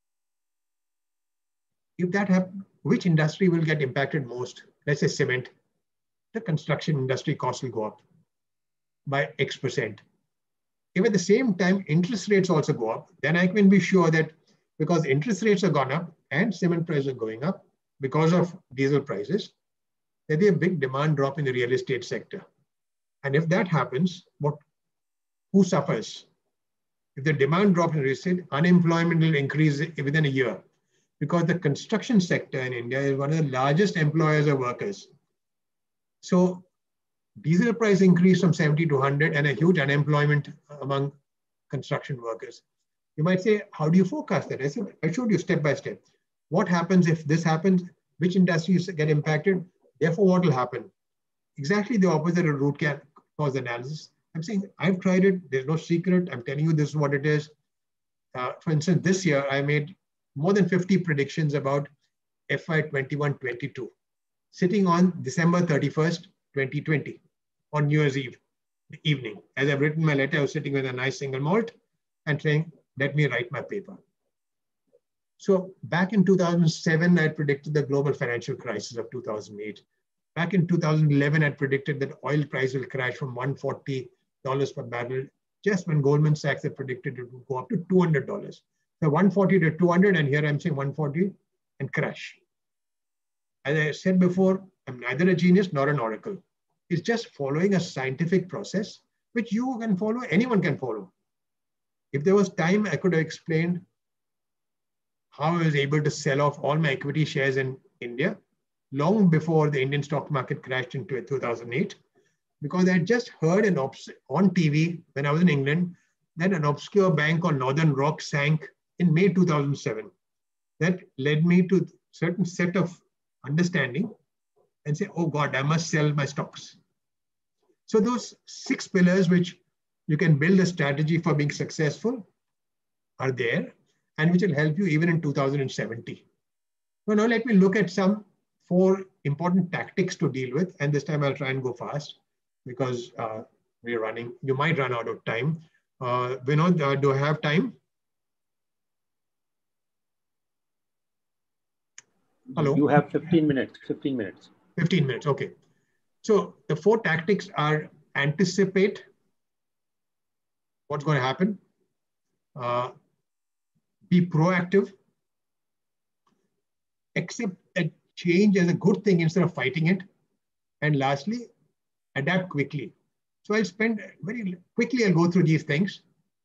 Speaker 1: If that happens, which industry will get impacted most? Let's say cement. The construction industry cost will go up by X%. If at the same time interest rates also go up, then I can be sure that because interest rates have gone up and cement prices are going up because of diesel prices, there'll be a big demand drop in the real estate sector. And if that happens, who suffers? If the demand drops in real estate, unemployment will increase within a year, because the construction sector in India is one of the largest employers of workers. So diesel price increase from 70 to 100 and a huge unemployment among construction workers. You might say, how do you forecast that? I said, I showed you step by step. What happens if this happens? Which industries get impacted? Therefore, what will happen? Exactly the opposite of root cause analysis. I'm saying, I've tried it. There's no secret. I'm telling you this is what it is. For instance, this year, I made more than 50 predictions about FY 21-22, sitting on December 31st, 2020, on New Year's Eve evening. As I've written my letter, I was sitting with a nice single malt and saying, let me write my paper. So back in 2007, I predicted the global financial crisis of 2008. Back in 2011, I predicted that oil price will crash from $140 per barrel, just when Goldman Sachs had predicted it would go up to $200. So 140 to 200, and here I'm saying 140 and crash. As I said before, I'm neither a genius nor an oracle. It's just following a scientific process, which you can follow, anyone can follow. If there was time, I could have explained how I was able to sell off all my equity shares in India long before the Indian stock market crashed in 2008, because I had just heard on TV when I was in England that an obscure bank called Northern Rock sank in May 2007. That led me to a certain set of understanding and say, oh God, I must sell my stocks. So those 6 pillars which you can build a strategy for being successful are there, and which will help you even in 2070. So now let me look at some 4 important tactics to deal with. And this time I'll try and go fast because we're running, you might run out of time. Vinod, do I have time? Hello?
Speaker 3: You have 15 minutes, 15 minutes.
Speaker 1: 15 minutes, okay. So the 4 tactics are: anticipate what's going to happen, be proactive, accept that change as a good thing instead of fighting it, and lastly, adapt quickly. So I'll spend very quickly, I'll go through these things.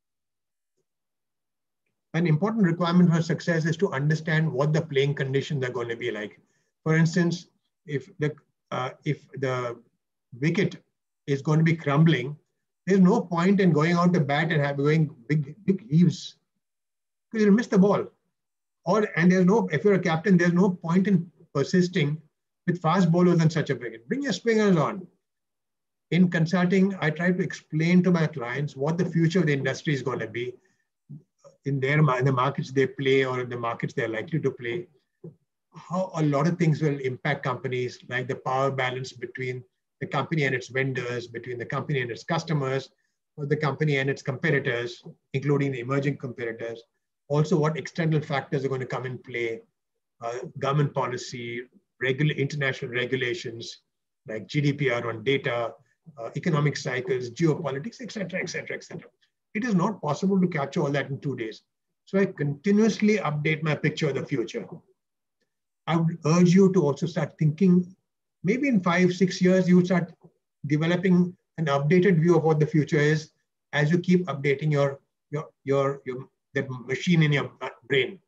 Speaker 1: An important requirement for success is to understand what the playing conditions are going to be like. For instance, if the wicket is going to be crumbling, there's no point in going out to bat and going big heaves, because you'll miss the ball. And there's no, if you're a captain, there's no point in persisting with fast bowlers on such a wicket. Bring your springers on. In consulting, I try to explain to my clients what the future of the industry is going to be in the markets they play or in the markets they're likely to play. How a lot of things will impact companies, like the power balance between the company and its vendors, between the company and its customers, or the company and its competitors, including the emerging competitors. Also, what external factors are going to come in play, government policy, international regulations, like GDPR on data, economic cycles, geopolitics, etc., etc., etc. It is not possible to capture all that in 2 days. So I continuously update my picture of the future. I would urge you to also start thinking, maybe in 5-6 years, you start developing an updated view of what the future is as you keep updating the machine in your brain.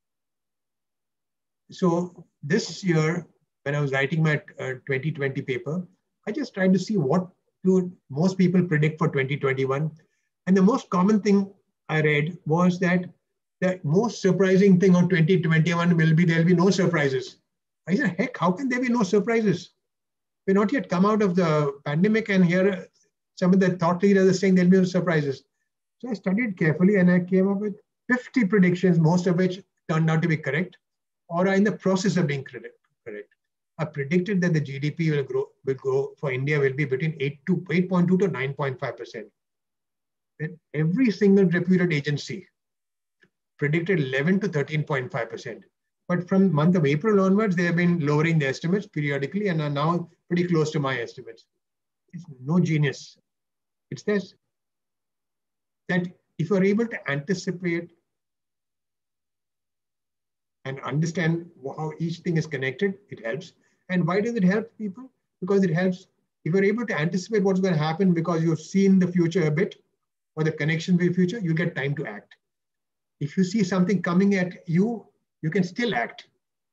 Speaker 1: So this year, when I was writing my 2020 paper, I just tried to see what do most people predict for 2021. And the most common thing I read was that the most surprising thing on 2021 will be there'll be no surprises. I said, heck, how can there be no surprises? We're not yet come out of the pandemic, and here some of the thought leaders are saying there'll be no surprises. So I studied carefully and I came up with 50 predictions, most of which turned out to be correct or are in the process of being correct. I predicted that the GDP will grow for India will be between 8.2 to 9.5%. And every single reputed agency predicted 11 to 13.5%. But from month of April onwards, they have been lowering the estimates periodically and are now pretty close to my estimates. It's no genius. It's this, that if you're able to anticipate and understand how each thing is connected, it helps. And why does it help people? Because it helps, if you're able to anticipate what's going to happen because you've seen the future a bit, or the connection with the future, you get time to act. If you see something coming at you, you can still act,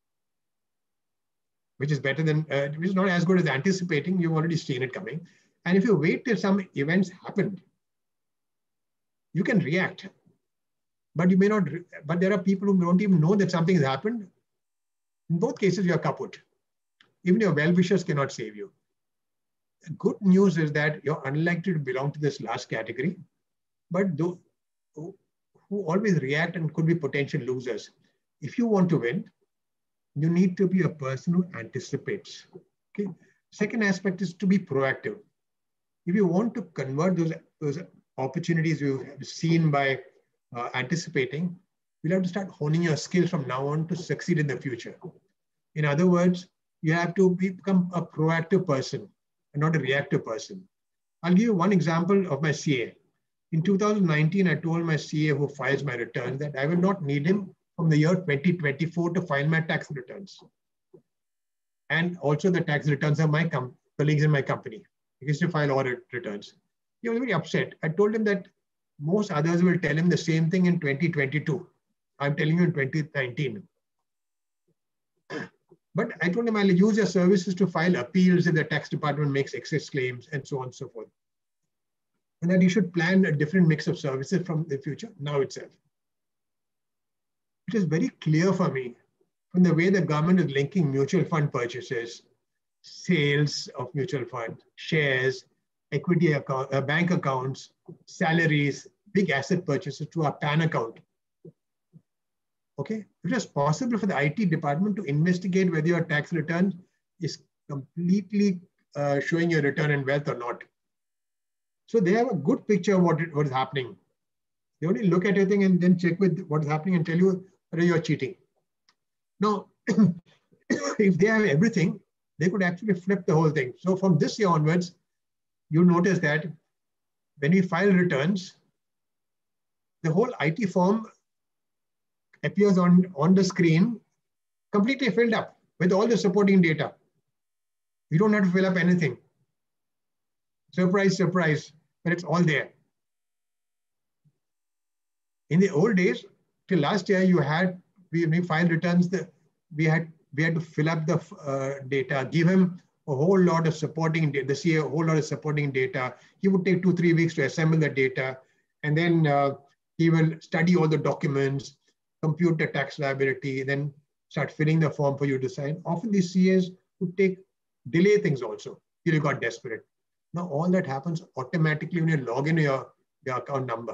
Speaker 1: which is better than, which is not as good as anticipating. You've already seen it coming. And if you wait till some events happen, you can react. But you may not, but there are people who don't even know that something has happened. In both cases, you are kaput. Even your well-wishers cannot save you. Good news is that you're unlikely to belong to this last category, but those who always react and could be potential losers. If you want to win, you need to be a person who anticipates. Okay. Second aspect is to be proactive. If you want to convert those opportunities you've seen by anticipating, you'll have to start honing your skills from now on to succeed in the future. In other words, you have to become a proactive person and not a reactive person. I'll give you one example of my CA. In 2019, I told my CA who files my returns that I will not need him from the year 2024 to file my tax returns. And also the tax returns of my colleagues in my company. He used to file audit returns. He was very upset. I told him that most others will tell him the same thing in 2022. I'm telling you in 2019. But I told him I'll use your services to file appeals if the tax department makes excess claims and so on and so forth. And that he should plan a different mix of services from the future now itself. It is very clear for me from the way the government is linking mutual fund purchases, sales of mutual funds, shares, equity account, bank accounts, salaries, big asset purchases to our PAN account. Okay, it is possible for the IT department to investigate whether your tax return is completely showing your return in wealth or not. So they have a good picture of what is happening. They only look at everything and then check with what is happening and tell you whether you're cheating. Now, if they have everything, they could actually flip the whole thing. So from this year onwards, you notice that when we file returns, the whole IT form appears on the screen completely filled up with all the supporting data. You don't have to fill up anything. Surprise, surprise, but it's all there. In the old days, till last year, we filed returns, we had to fill up the data, give him a whole lot of supporting data, the CA a whole lot of supporting data. He would take 2-3 weeks to assemble the data, and then he will study all the documents, compute the tax liability, then start filling the form for you to sign. Often these CAs would delay things also till you got desperate. Now all that happens automatically when you log in your account number.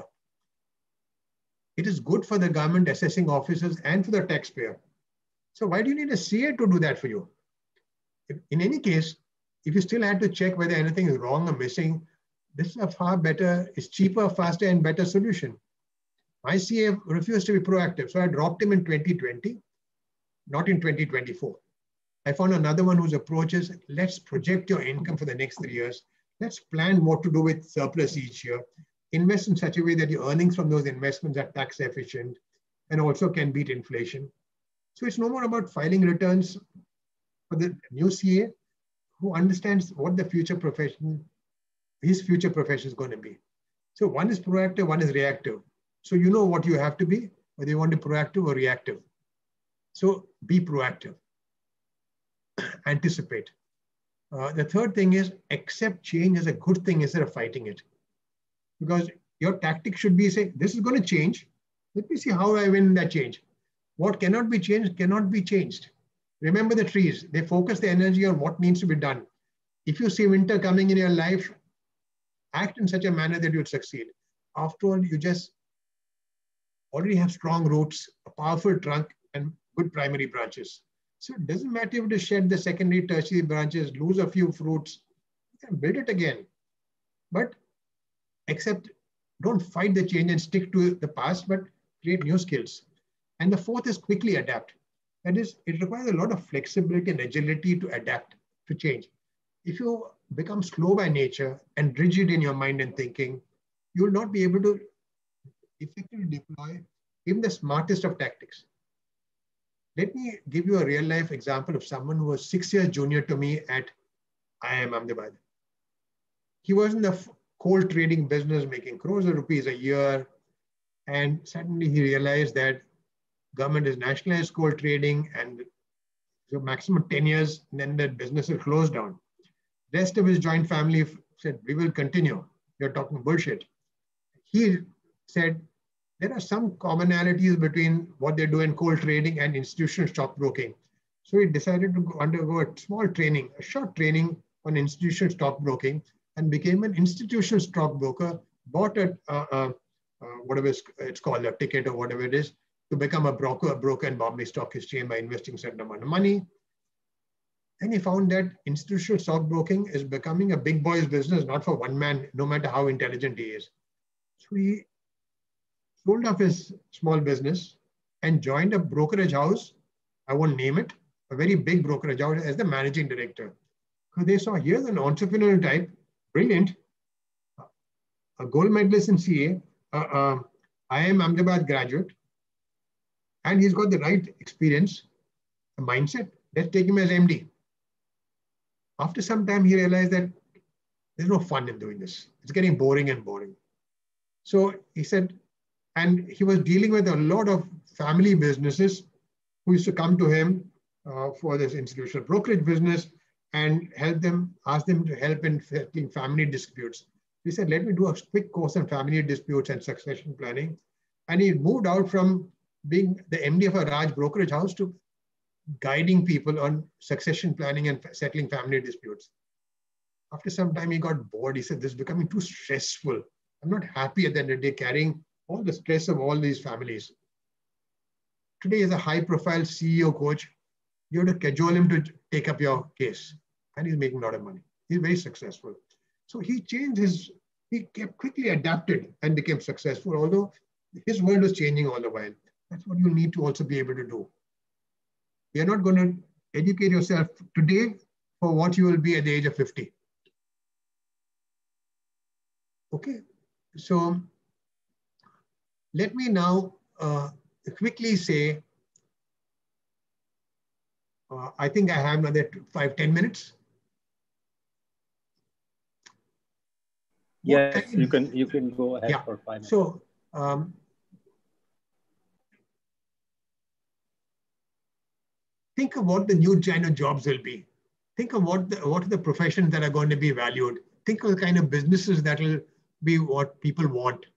Speaker 1: It is good for the government assessing officers and for the taxpayer. So why do you need a CA to do that for you? In any case, if you still had to check whether anything is wrong or missing, this is a far better, it's cheaper, faster, and better solution. My CA refused to be proactive, so I dropped him in 2020, not in 2024. I found another one whose approach is, let's project your income for the next 3 years. Let's plan what to do with surplus each year. Invest in such a way that your earnings from those investments are tax efficient and also can beat inflation. So it's no more about filing returns for the new CA who understands what his future profession is going to be. So one is proactive, one is reactive. So you know what you have to be, whether you want to be proactive or reactive. So be proactive. Anticipate. The third thing is accept change as a good thing instead of fighting it. Because your tactic should be say, this is going to change. Let me see how I win that change. What cannot be changed cannot be changed. Remember the trees. They focus the energy on what needs to be done. If you see winter coming in your life, act in such a manner that you'll succeed. After all, you just already have strong roots, a powerful trunk, and good primary branches. So it doesn't matter if you have to shed the secondary, tertiary branches, lose a few fruits, you can build it again. But don't fight the change and stick to the past, but create new skills. And the fourth is quickly adapt. That is, it requires a lot of flexibility and agility to adapt to change. If you become slow by nature and rigid in your mind and thinking, you will not be able to effectively deploy even the smartest of tactics. Let me give you a real life example of someone who was 6 years junior to me at IIM Ahmedabad. He was in the coal trading business, making crores of rupees a year. And suddenly he realized that government has nationalized coal trading and so maximum 10 years, and then the business will close down. Rest of his joint family said, we will continue. You're talking bullshit. He said, there are some commonalities between what they do in coal trading and institutional stockbroking. So he decided to undergo a small training, a short training on institutional stockbroking and became an institutional stockbroker, bought whatever it's called, a ticket or whatever it is, to become a broker in Bombay Stock Exchange by investing certain amount of money. And he found that institutional stockbroking is becoming a big boy's business, not for one man, no matter how intelligent he is. So he sold off his small business and joined a brokerage house. I won't name it, a very big brokerage house as the managing director. Because they saw, here's an entrepreneurial type, brilliant, a gold medalist in CA, IIM Ahmedabad graduate, and he's got the right experience, the mindset. Let's take him as MD. After some time, he realized that there's no fun in doing this. It's getting boring and boring. So he said, and he was dealing with a lot of family businesses who used to come to him for this institutional brokerage business and help them, ask them to help in settling family disputes. He said, let me do a quick course on family disputes and succession planning. And he moved out from being the MD of a large brokerage house to guiding people on succession planning and settling family disputes. After some time, he got bored. He said, this is becoming too stressful. I'm not happy at the end of the day carrying all the stress of all these families. Today, as a high-profile CEO coach, you have to cajole him to take up your case. And he's making a lot of money. He's very successful. So he changed he kept quickly adapted and became successful, although his world was changing all the while. That's what you need to also be able to do. You're not going to educate yourself today for what you will be at the age of 50. Okay, so let me now quickly say, I think I have another 5-10 minutes.
Speaker 3: Yes, you can go ahead for 5 minutes.
Speaker 1: So, think of what the new China jobs will be. Think of what are the professions that are going to be valued. Think of the kind of businesses that will be what people want.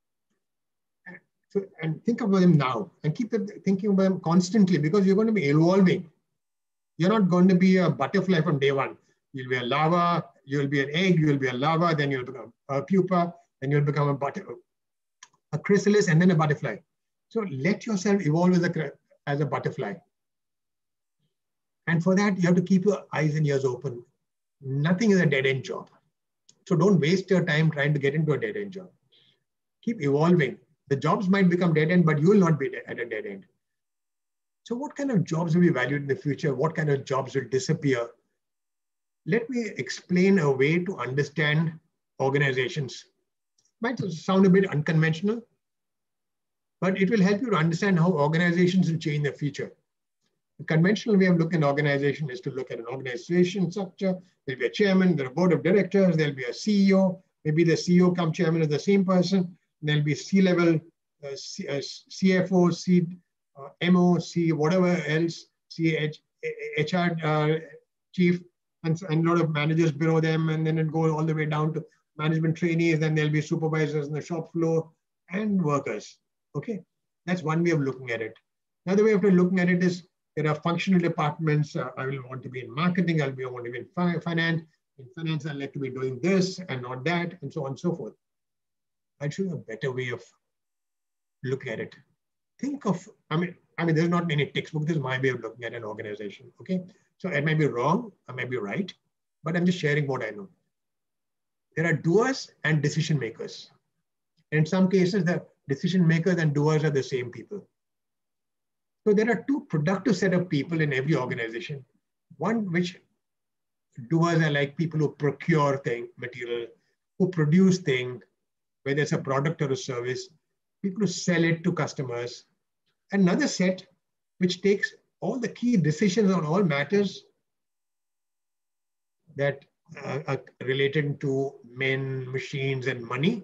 Speaker 1: So, and think about them now and keep thinking about them constantly, because you're going to be evolving. You're not going to be a butterfly from day one. You'll be a larva, you'll be an egg, you'll be a larva, then you'll become a pupa, then you'll become a chrysalis, and then a butterfly. So let yourself evolve as a butterfly. And for that, you have to keep your eyes and ears open. Nothing is a dead-end job. So don't waste your time trying to get into a dead-end job. Keep evolving. The jobs might become dead-end, but you will not be at a dead end. So what kind of jobs will be valued in the future? What kind of jobs will disappear? Let me explain a way to understand organizations. Might sound a bit unconventional, but it will help you to understand how organizations will change in the future. The conventional way of looking at organization is to look at an organization structure. There'll be a chairman, there'll be a board of directors, there'll be a CEO. Maybe the CEO come chairman is the same person. There'll be C-level, CFO, MO, whatever else, HR chief, and a lot of managers below them, and then it goes all the way down to management trainees. Then there'll be supervisors on the shop floor and workers. Okay, that's one way of looking at it. Another way of looking at it is there are functional departments. I will want to be in marketing. I want to be in finance. In finance, I'd like to be doing this and not that, and so on and so forth. I'll show you a better way of looking at it. Think of, I mean, there's not many textbooks. This is my way of looking at an organization, okay? So I might be wrong, I might be right, but I'm just sharing what I know. There are doers and decision makers. In some cases, the decision makers and doers are the same people. So there are two productive set of people in every organization. One, which doers are like people who procure material, who produce things, whether it's a product or a service, people who sell it to customers. Another set, which takes all the key decisions on all matters that are related to men, machines, and money.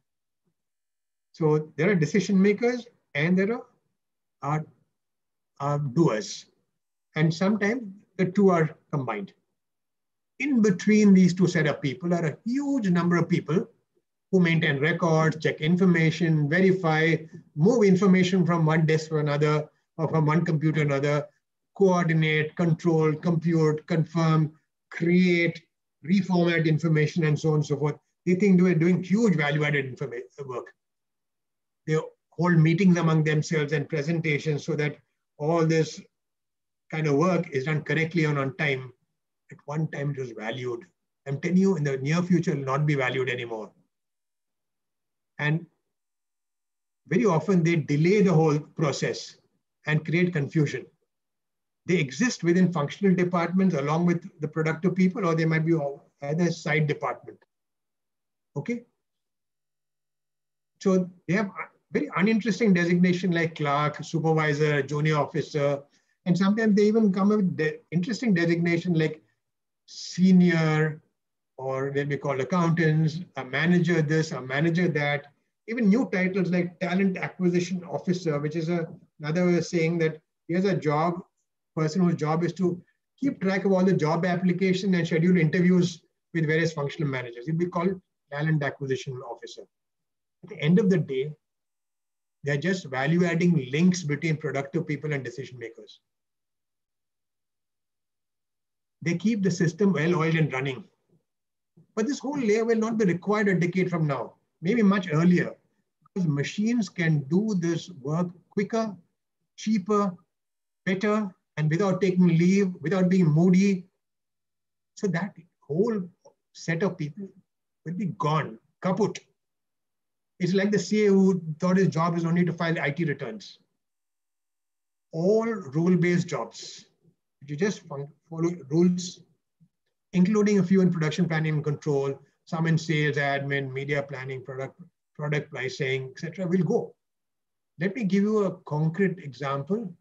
Speaker 1: So there are decision makers and there are doers. And sometimes the two are combined. In between these two set of people are a huge number of people who maintain records, check information, verify, move information from one desk to another, or from one computer to another, coordinate, control, compute, confirm, create, reformat information and so on and so forth. They think they're doing huge value-added work. They hold meetings among themselves and presentations so that all this kind of work is done correctly and on time. At one time, it was valued. I'm telling you, in the near future, it will not be valued anymore. And very often, they delay the whole process and create confusion. They exist within functional departments along with the productive people, or they might be either side department. Okay? So they have very uninteresting designation like clerk, supervisor, junior officer, and sometimes they even come up with interesting designation like senior, or they'll be called accountants, a manager this, a manager that, even new titles like talent acquisition officer, which is another way of saying that here's a job, person whose job is to keep track of all the job application and schedule interviews with various functional managers. It'll be called talent acquisition officer. At the end of the day, they're just value-adding links between productive people and decision makers. They keep the system well-oiled and running. But this whole layer will not be required a decade from now, maybe much earlier, because machines can do this work quicker, cheaper, better, and without taking leave, without being moody. So that whole set of people will be gone, kaput. It's like the CA who thought his job is only to file IT returns. All rule-based jobs, you just follow rules, including a few in production planning and control, some in sales, admin, media planning, product pricing, etc., will go. Let me give you a concrete example.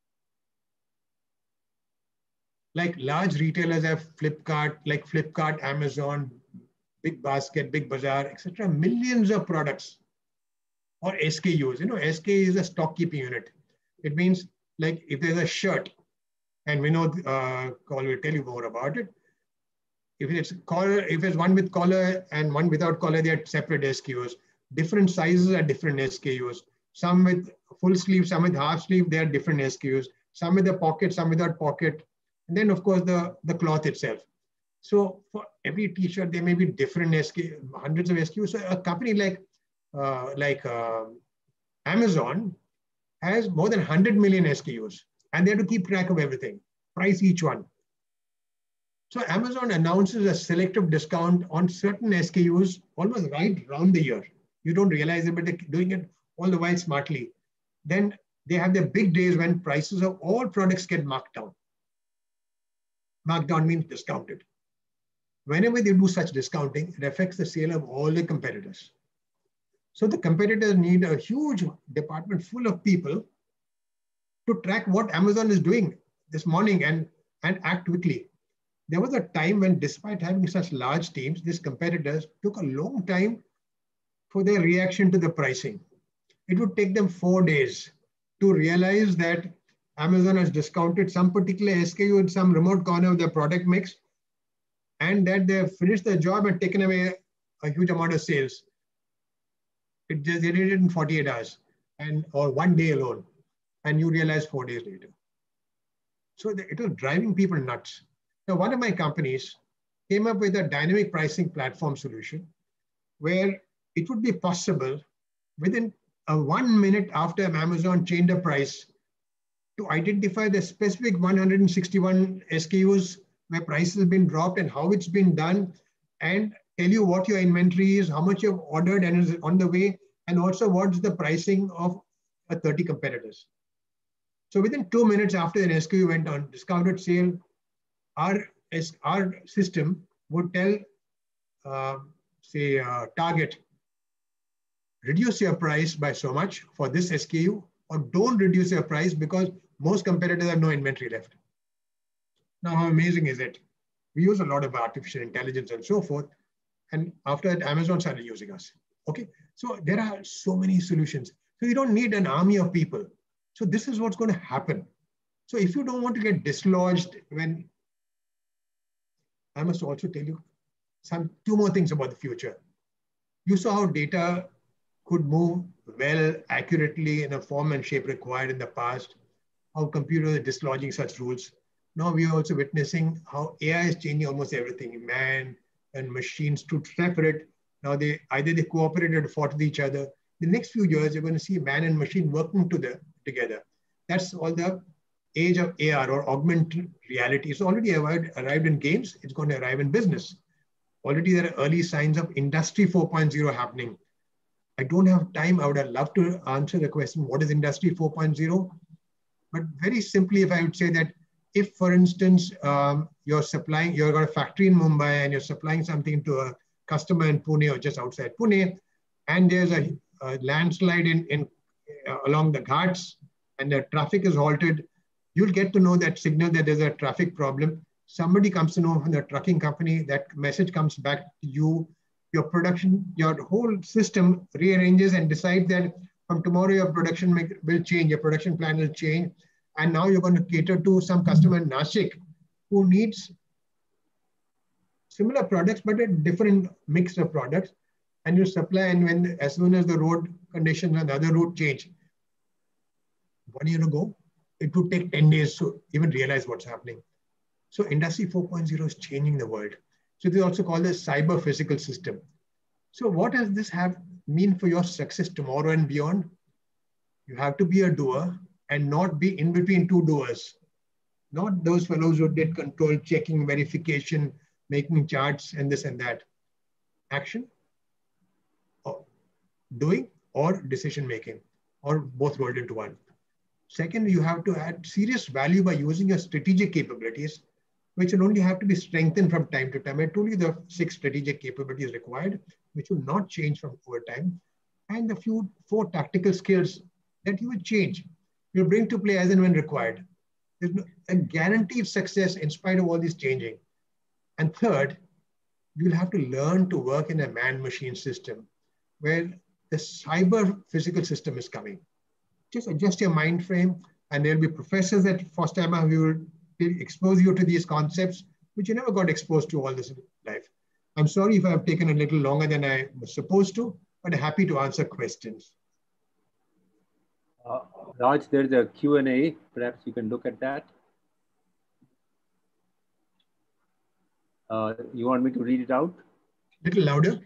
Speaker 1: Like large retailers have Flipkart, Amazon, Big Basket, Big Bazaar, etc., millions of products or SKUs. You know, SKU is a stock keeping unit. It means like if there's a shirt, and we know Kaul will tell you more about it. If it's one with collar and one without collar, they are separate SKUs. Different sizes are different SKUs. Some with full sleeve, some with half sleeve, they are different SKUs. Some with a pocket, some without pocket. And then of course the cloth itself. So for every t-shirt, there may be different SKUs, hundreds of SKUs. So a company like Amazon has more than 100 million SKUs, and they have to keep track of everything, price each one. So Amazon announces a selective discount on certain SKUs almost right around the year. You don't realize it, but they're doing it all the while smartly. Then they have their big days when prices of all products get marked down. Marked down means discounted. Whenever they do such discounting, it affects the sale of all the competitors. So the competitors need a huge department full of people to track what Amazon is doing this morning and act quickly. There was a time when, despite having such large teams, these competitors took a long time for their reaction to the pricing. It would take them 4 days to realize that Amazon has discounted some particular SKU in some remote corner of their product mix, and that they've finished their job and taken away a huge amount of sales. They did it in 48 hours or 1 day alone, and you realize 4 days later. So it was driving people nuts. Now, one of my companies came up with a dynamic pricing platform solution where it would be possible within 1 minute after Amazon changed the price to identify the specific 161 SKUs where prices have been dropped and how it's been done, and tell you what your inventory is, how much you've ordered and is on the way, and also what's the pricing of 30 competitors. So within 2 minutes after an SKU went on discounted sale, our system would tell, Target, reduce your price by so much for this SKU, or don't reduce your price because most competitors have no inventory left. Now, how amazing is it? We use a lot of artificial intelligence and so forth. And after that, Amazon started using us. Okay, so there are so many solutions. So you don't need an army of people. So this is what's going to happen. So if you don't want to get dislodged I must also tell you two more things about the future. You saw how data could move well, accurately in a form and shape required in the past, how computers are dislodging such rules. Now we are also witnessing how AI is changing almost everything. Man and machines to separate. Now either they cooperate or fought with each other. The next few years, you're going to see man and machine working together. That's all the age of AR or augmented reality. It's already arrived in games. It's going to arrive in business. Already there are early signs of Industry 4.0 happening. I don't have time. I would have loved to answer the question, what is Industry 4.0? But very simply, if I would say that if, for instance, you've got a factory in Mumbai and you're supplying something to a customer in Pune or just outside Pune, and there's a landslide along the ghats and the traffic is halted, you'll get to know that signal that there's a traffic problem. Somebody comes to know from the trucking company, that message comes back to you, your production, your whole system rearranges and decides that from tomorrow your production will change, your production plan will change. And now you're going to cater to some customer in Nashik who needs similar products, but a different mix of products. And you supply, and as soon as the road conditions and the other route change, 1 year ago, it would take 10 days to even realize what's happening. So Industry 4.0 is changing the world. So they also call this cyber physical system. So what does this mean for your success tomorrow and beyond? You have to be a doer and not be in between two doers. Not those fellows who did control, checking, verification, making charts and this and that. Action, or doing, or decision making, or both rolled into one. Second, you have to add serious value by using your strategic capabilities, which will only have to be strengthened from time to time. I told you the 6 strategic capabilities required, which will not change from over time, and the 4 tactical skills that you will change. You'll bring to play as and when required. There's a guaranteed success in spite of all this changing. And third, you'll have to learn to work in a man-machine system where the cyber physical system is coming. Just adjust your mind frame, and there'll be professors at FOSDEMA who will expose you to these concepts, which you never got exposed to all this life. I'm sorry if I've taken a little longer than I was supposed to, but happy to answer questions.
Speaker 3: Raj, there's a Q&A. Perhaps you can look at that. You want me to read it out?
Speaker 1: A little louder.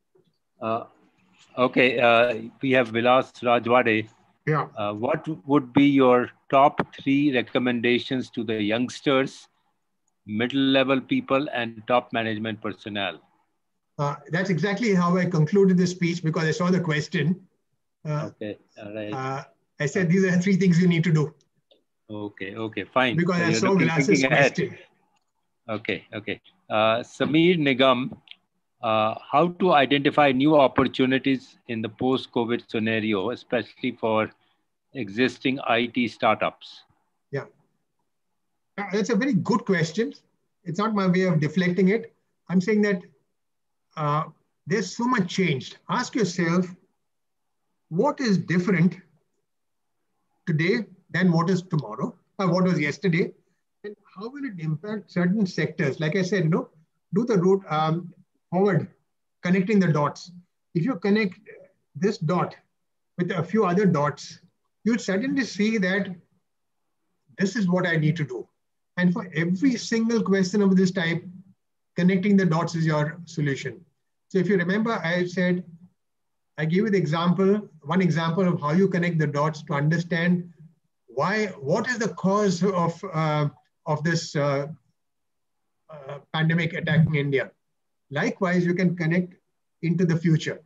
Speaker 3: Okay, we have Vilas Rajwade.
Speaker 1: Yeah.
Speaker 3: What would be your top 3 recommendations to the youngsters, middle-level people, and top management personnel?
Speaker 1: That's exactly how I concluded the speech, because I saw the question.
Speaker 3: Okay, all right.
Speaker 1: I said these are 3 things you need to do.
Speaker 3: Okay, fine.
Speaker 1: Because so I saw Vilas's question.
Speaker 3: Okay. Samir Nigam, how to identify new opportunities in the post-COVID scenario, especially for existing IT startups?
Speaker 1: Yeah, that's a very good question. It's not my way of deflecting it. I'm saying that there's so much changed. Ask yourself, what is different today than what is tomorrow, or what was yesterday, and how will it impact certain sectors? Like I said, do the route forward, connecting the dots. If you connect this dot with a few other dots, you'll suddenly see that this is what I need to do. And for every single question of this type, connecting the dots is your solution. So if you remember, I said, I gave you the example, one example of how you connect the dots to understand what is the cause of this pandemic attacking India. Likewise, you can connect into the future.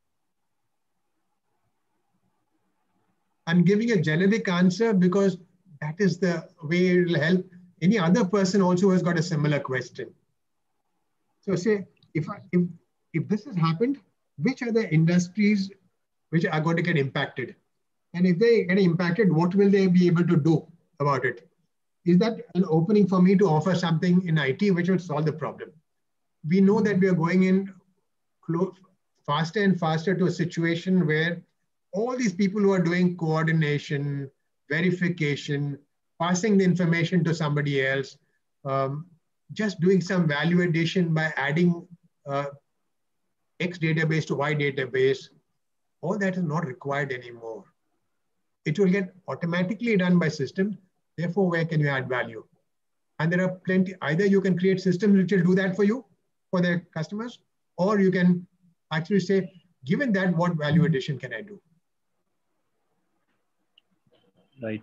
Speaker 1: I'm giving a generic answer because that is the way it will help any other person also who has got a similar question. So say, if this has happened, which are the industries which are going to get impacted? And if they get impacted, what will they be able to do about it? Is that an opening for me to offer something in IT which will solve the problem? We know that we are going in faster and faster to a situation where all these people who are doing coordination, verification, passing the information to somebody else, just doing some value addition by adding X database to Y database, all that is not required anymore. It will get automatically done by system. Therefore, where can you add value? And there are plenty, either you can create systems which will do that for you, for their customers, or you can actually say, given that, what value addition can I do?
Speaker 3: Right.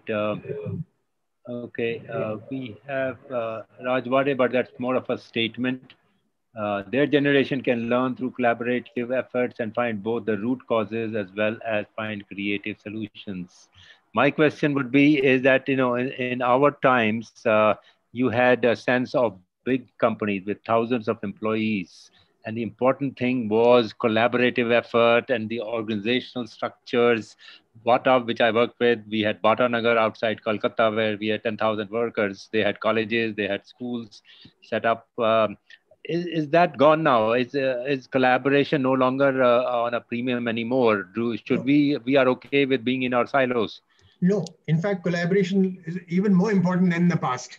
Speaker 3: Okay. We have Rajwade, but that's more of a statement. Their generation can learn through collaborative efforts and find both the root causes as well as find creative solutions. My question would be is that, you know, in our times, you had a sense of big companies with thousands of employees. And the important thing was collaborative effort and the organizational structures. Bata, which I worked with, we had Bata Nagar outside Kolkata, where we had 10,000 workers. They had colleges, they had schools set up. Is that gone now? Is collaboration no longer on a premium anymore? We are okay with being in our silos?
Speaker 1: No, in fact, collaboration is even more important than in the past.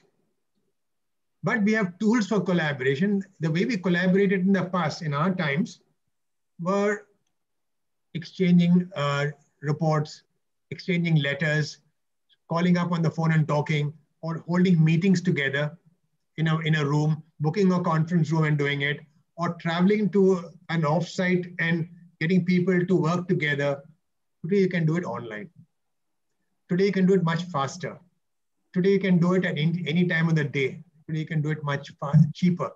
Speaker 1: But we have tools for collaboration. The way we collaborated in the past, in our times, were exchanging reports, exchanging letters, calling up on the phone and talking, or holding meetings together in a room, booking a conference room and doing it, or traveling to an offsite and getting people to work together. Today, you can do it online. Today, you can do it much faster. Today, you can do it at any time of the day. Today, you can do it much cheaper.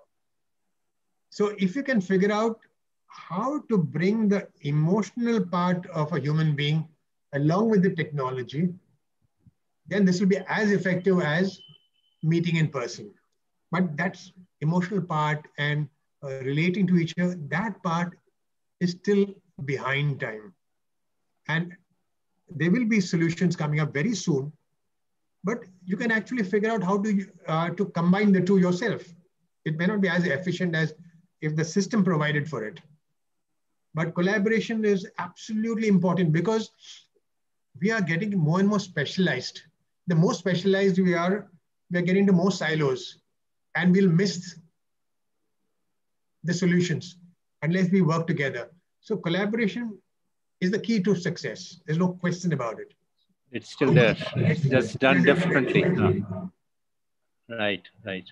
Speaker 1: So if you can figure out how to bring the emotional part of a human being along with the technology, then this will be as effective as meeting in person. But that's emotional part and relating to each other, that part is still behind time. And there will be solutions coming up very soon, but you can actually figure out how to combine the two yourself. It may not be as efficient as if the system provided for it. But collaboration is absolutely important because we are getting more and more specialized. The more specialized we are getting to more silos, and we'll miss the solutions unless we work together. So collaboration is the key to success. There's no question about it.
Speaker 3: It's still there. It's just done differently. Right.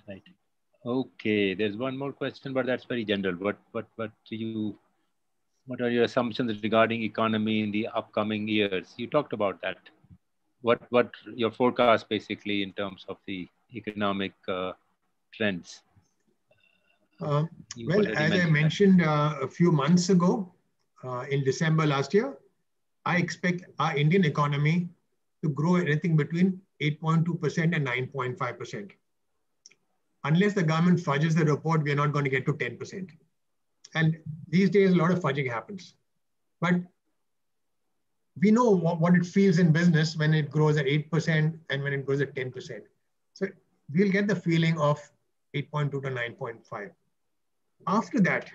Speaker 3: Okay, there's one more question, but that's very general. What are your assumptions regarding economy in the upcoming years? You talked about that. What your forecast basically in terms of the economic trends?
Speaker 1: Well, as I mentioned a few months ago, in December last year, I expect our Indian economy to grow anything between 8.2% and 9.5%. Unless the government fudges the report, we are not going to get to 10%. And these days, a lot of fudging happens. But we know what it feels in business when it grows at 8% and when it grows at 10%. So we'll get the feeling of 8.2 to 9.5. After that,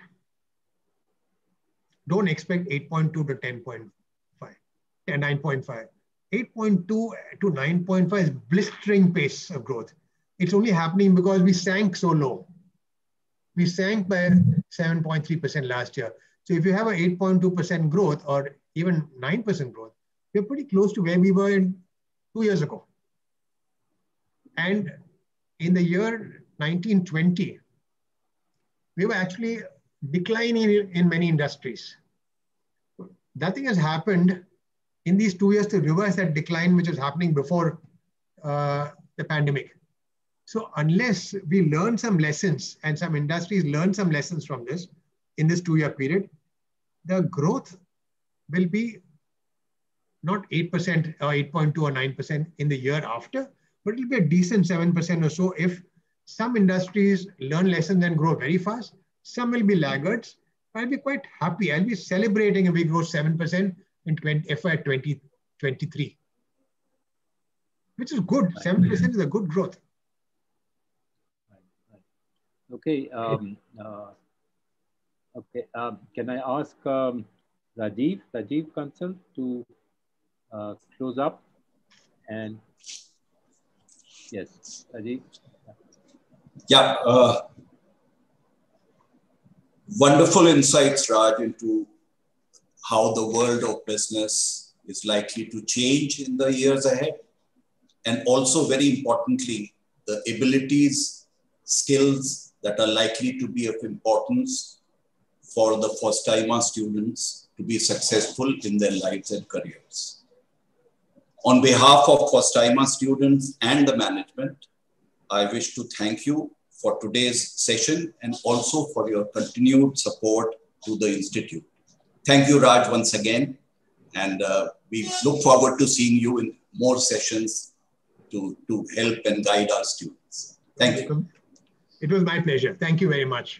Speaker 1: don't expect 8.2 to 10.5 and 9.5. 8.2 to 9.5 is blistering pace of growth. It's only happening because we sank so low. We sank by 7.3% last year. So if you have an 8.2% growth or even 9% growth, we're pretty close to where we were 2 years ago. And in the year 1920, we were actually declining in many industries. Nothing has happened in these 2 years to reverse that decline, which was happening before the pandemic. So unless we learn some lessons and some industries learn some lessons from this in this 2 year period, the growth will be not 8% or 8.2 or 9% in the year after, but it'll be a decent 7% or so if some industries learn lessons and grow very fast. Some will be laggards. I'll be quite happy. I'll be celebrating if we grow 7% in FY 2023, which is good. 7% is a good growth.
Speaker 3: Okay. Can I ask Rajiv Kansal to close up? And yes, Rajiv.
Speaker 4: Yeah. Wonderful insights, Raj, into how the world of business is likely to change in the years ahead. And also, very importantly, the abilities, skills that are likely to be of importance for the first-timer students to be successful in their lives and careers. On behalf of first-timer students and the management, I wish to thank you for today's session and also for your continued support to the Institute. Thank you, Raj, once again. And we look forward to seeing you in more sessions to help and guide our students. Thank you.
Speaker 1: It was my pleasure. Thank you very much.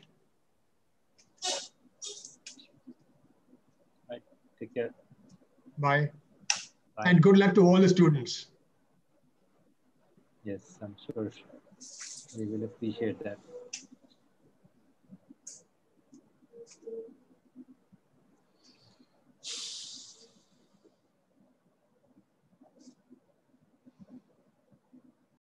Speaker 3: Bye. Take care.
Speaker 1: Bye.
Speaker 3: Bye.
Speaker 1: And good luck to all the students.
Speaker 3: Yes, I'm sure we will appreciate that.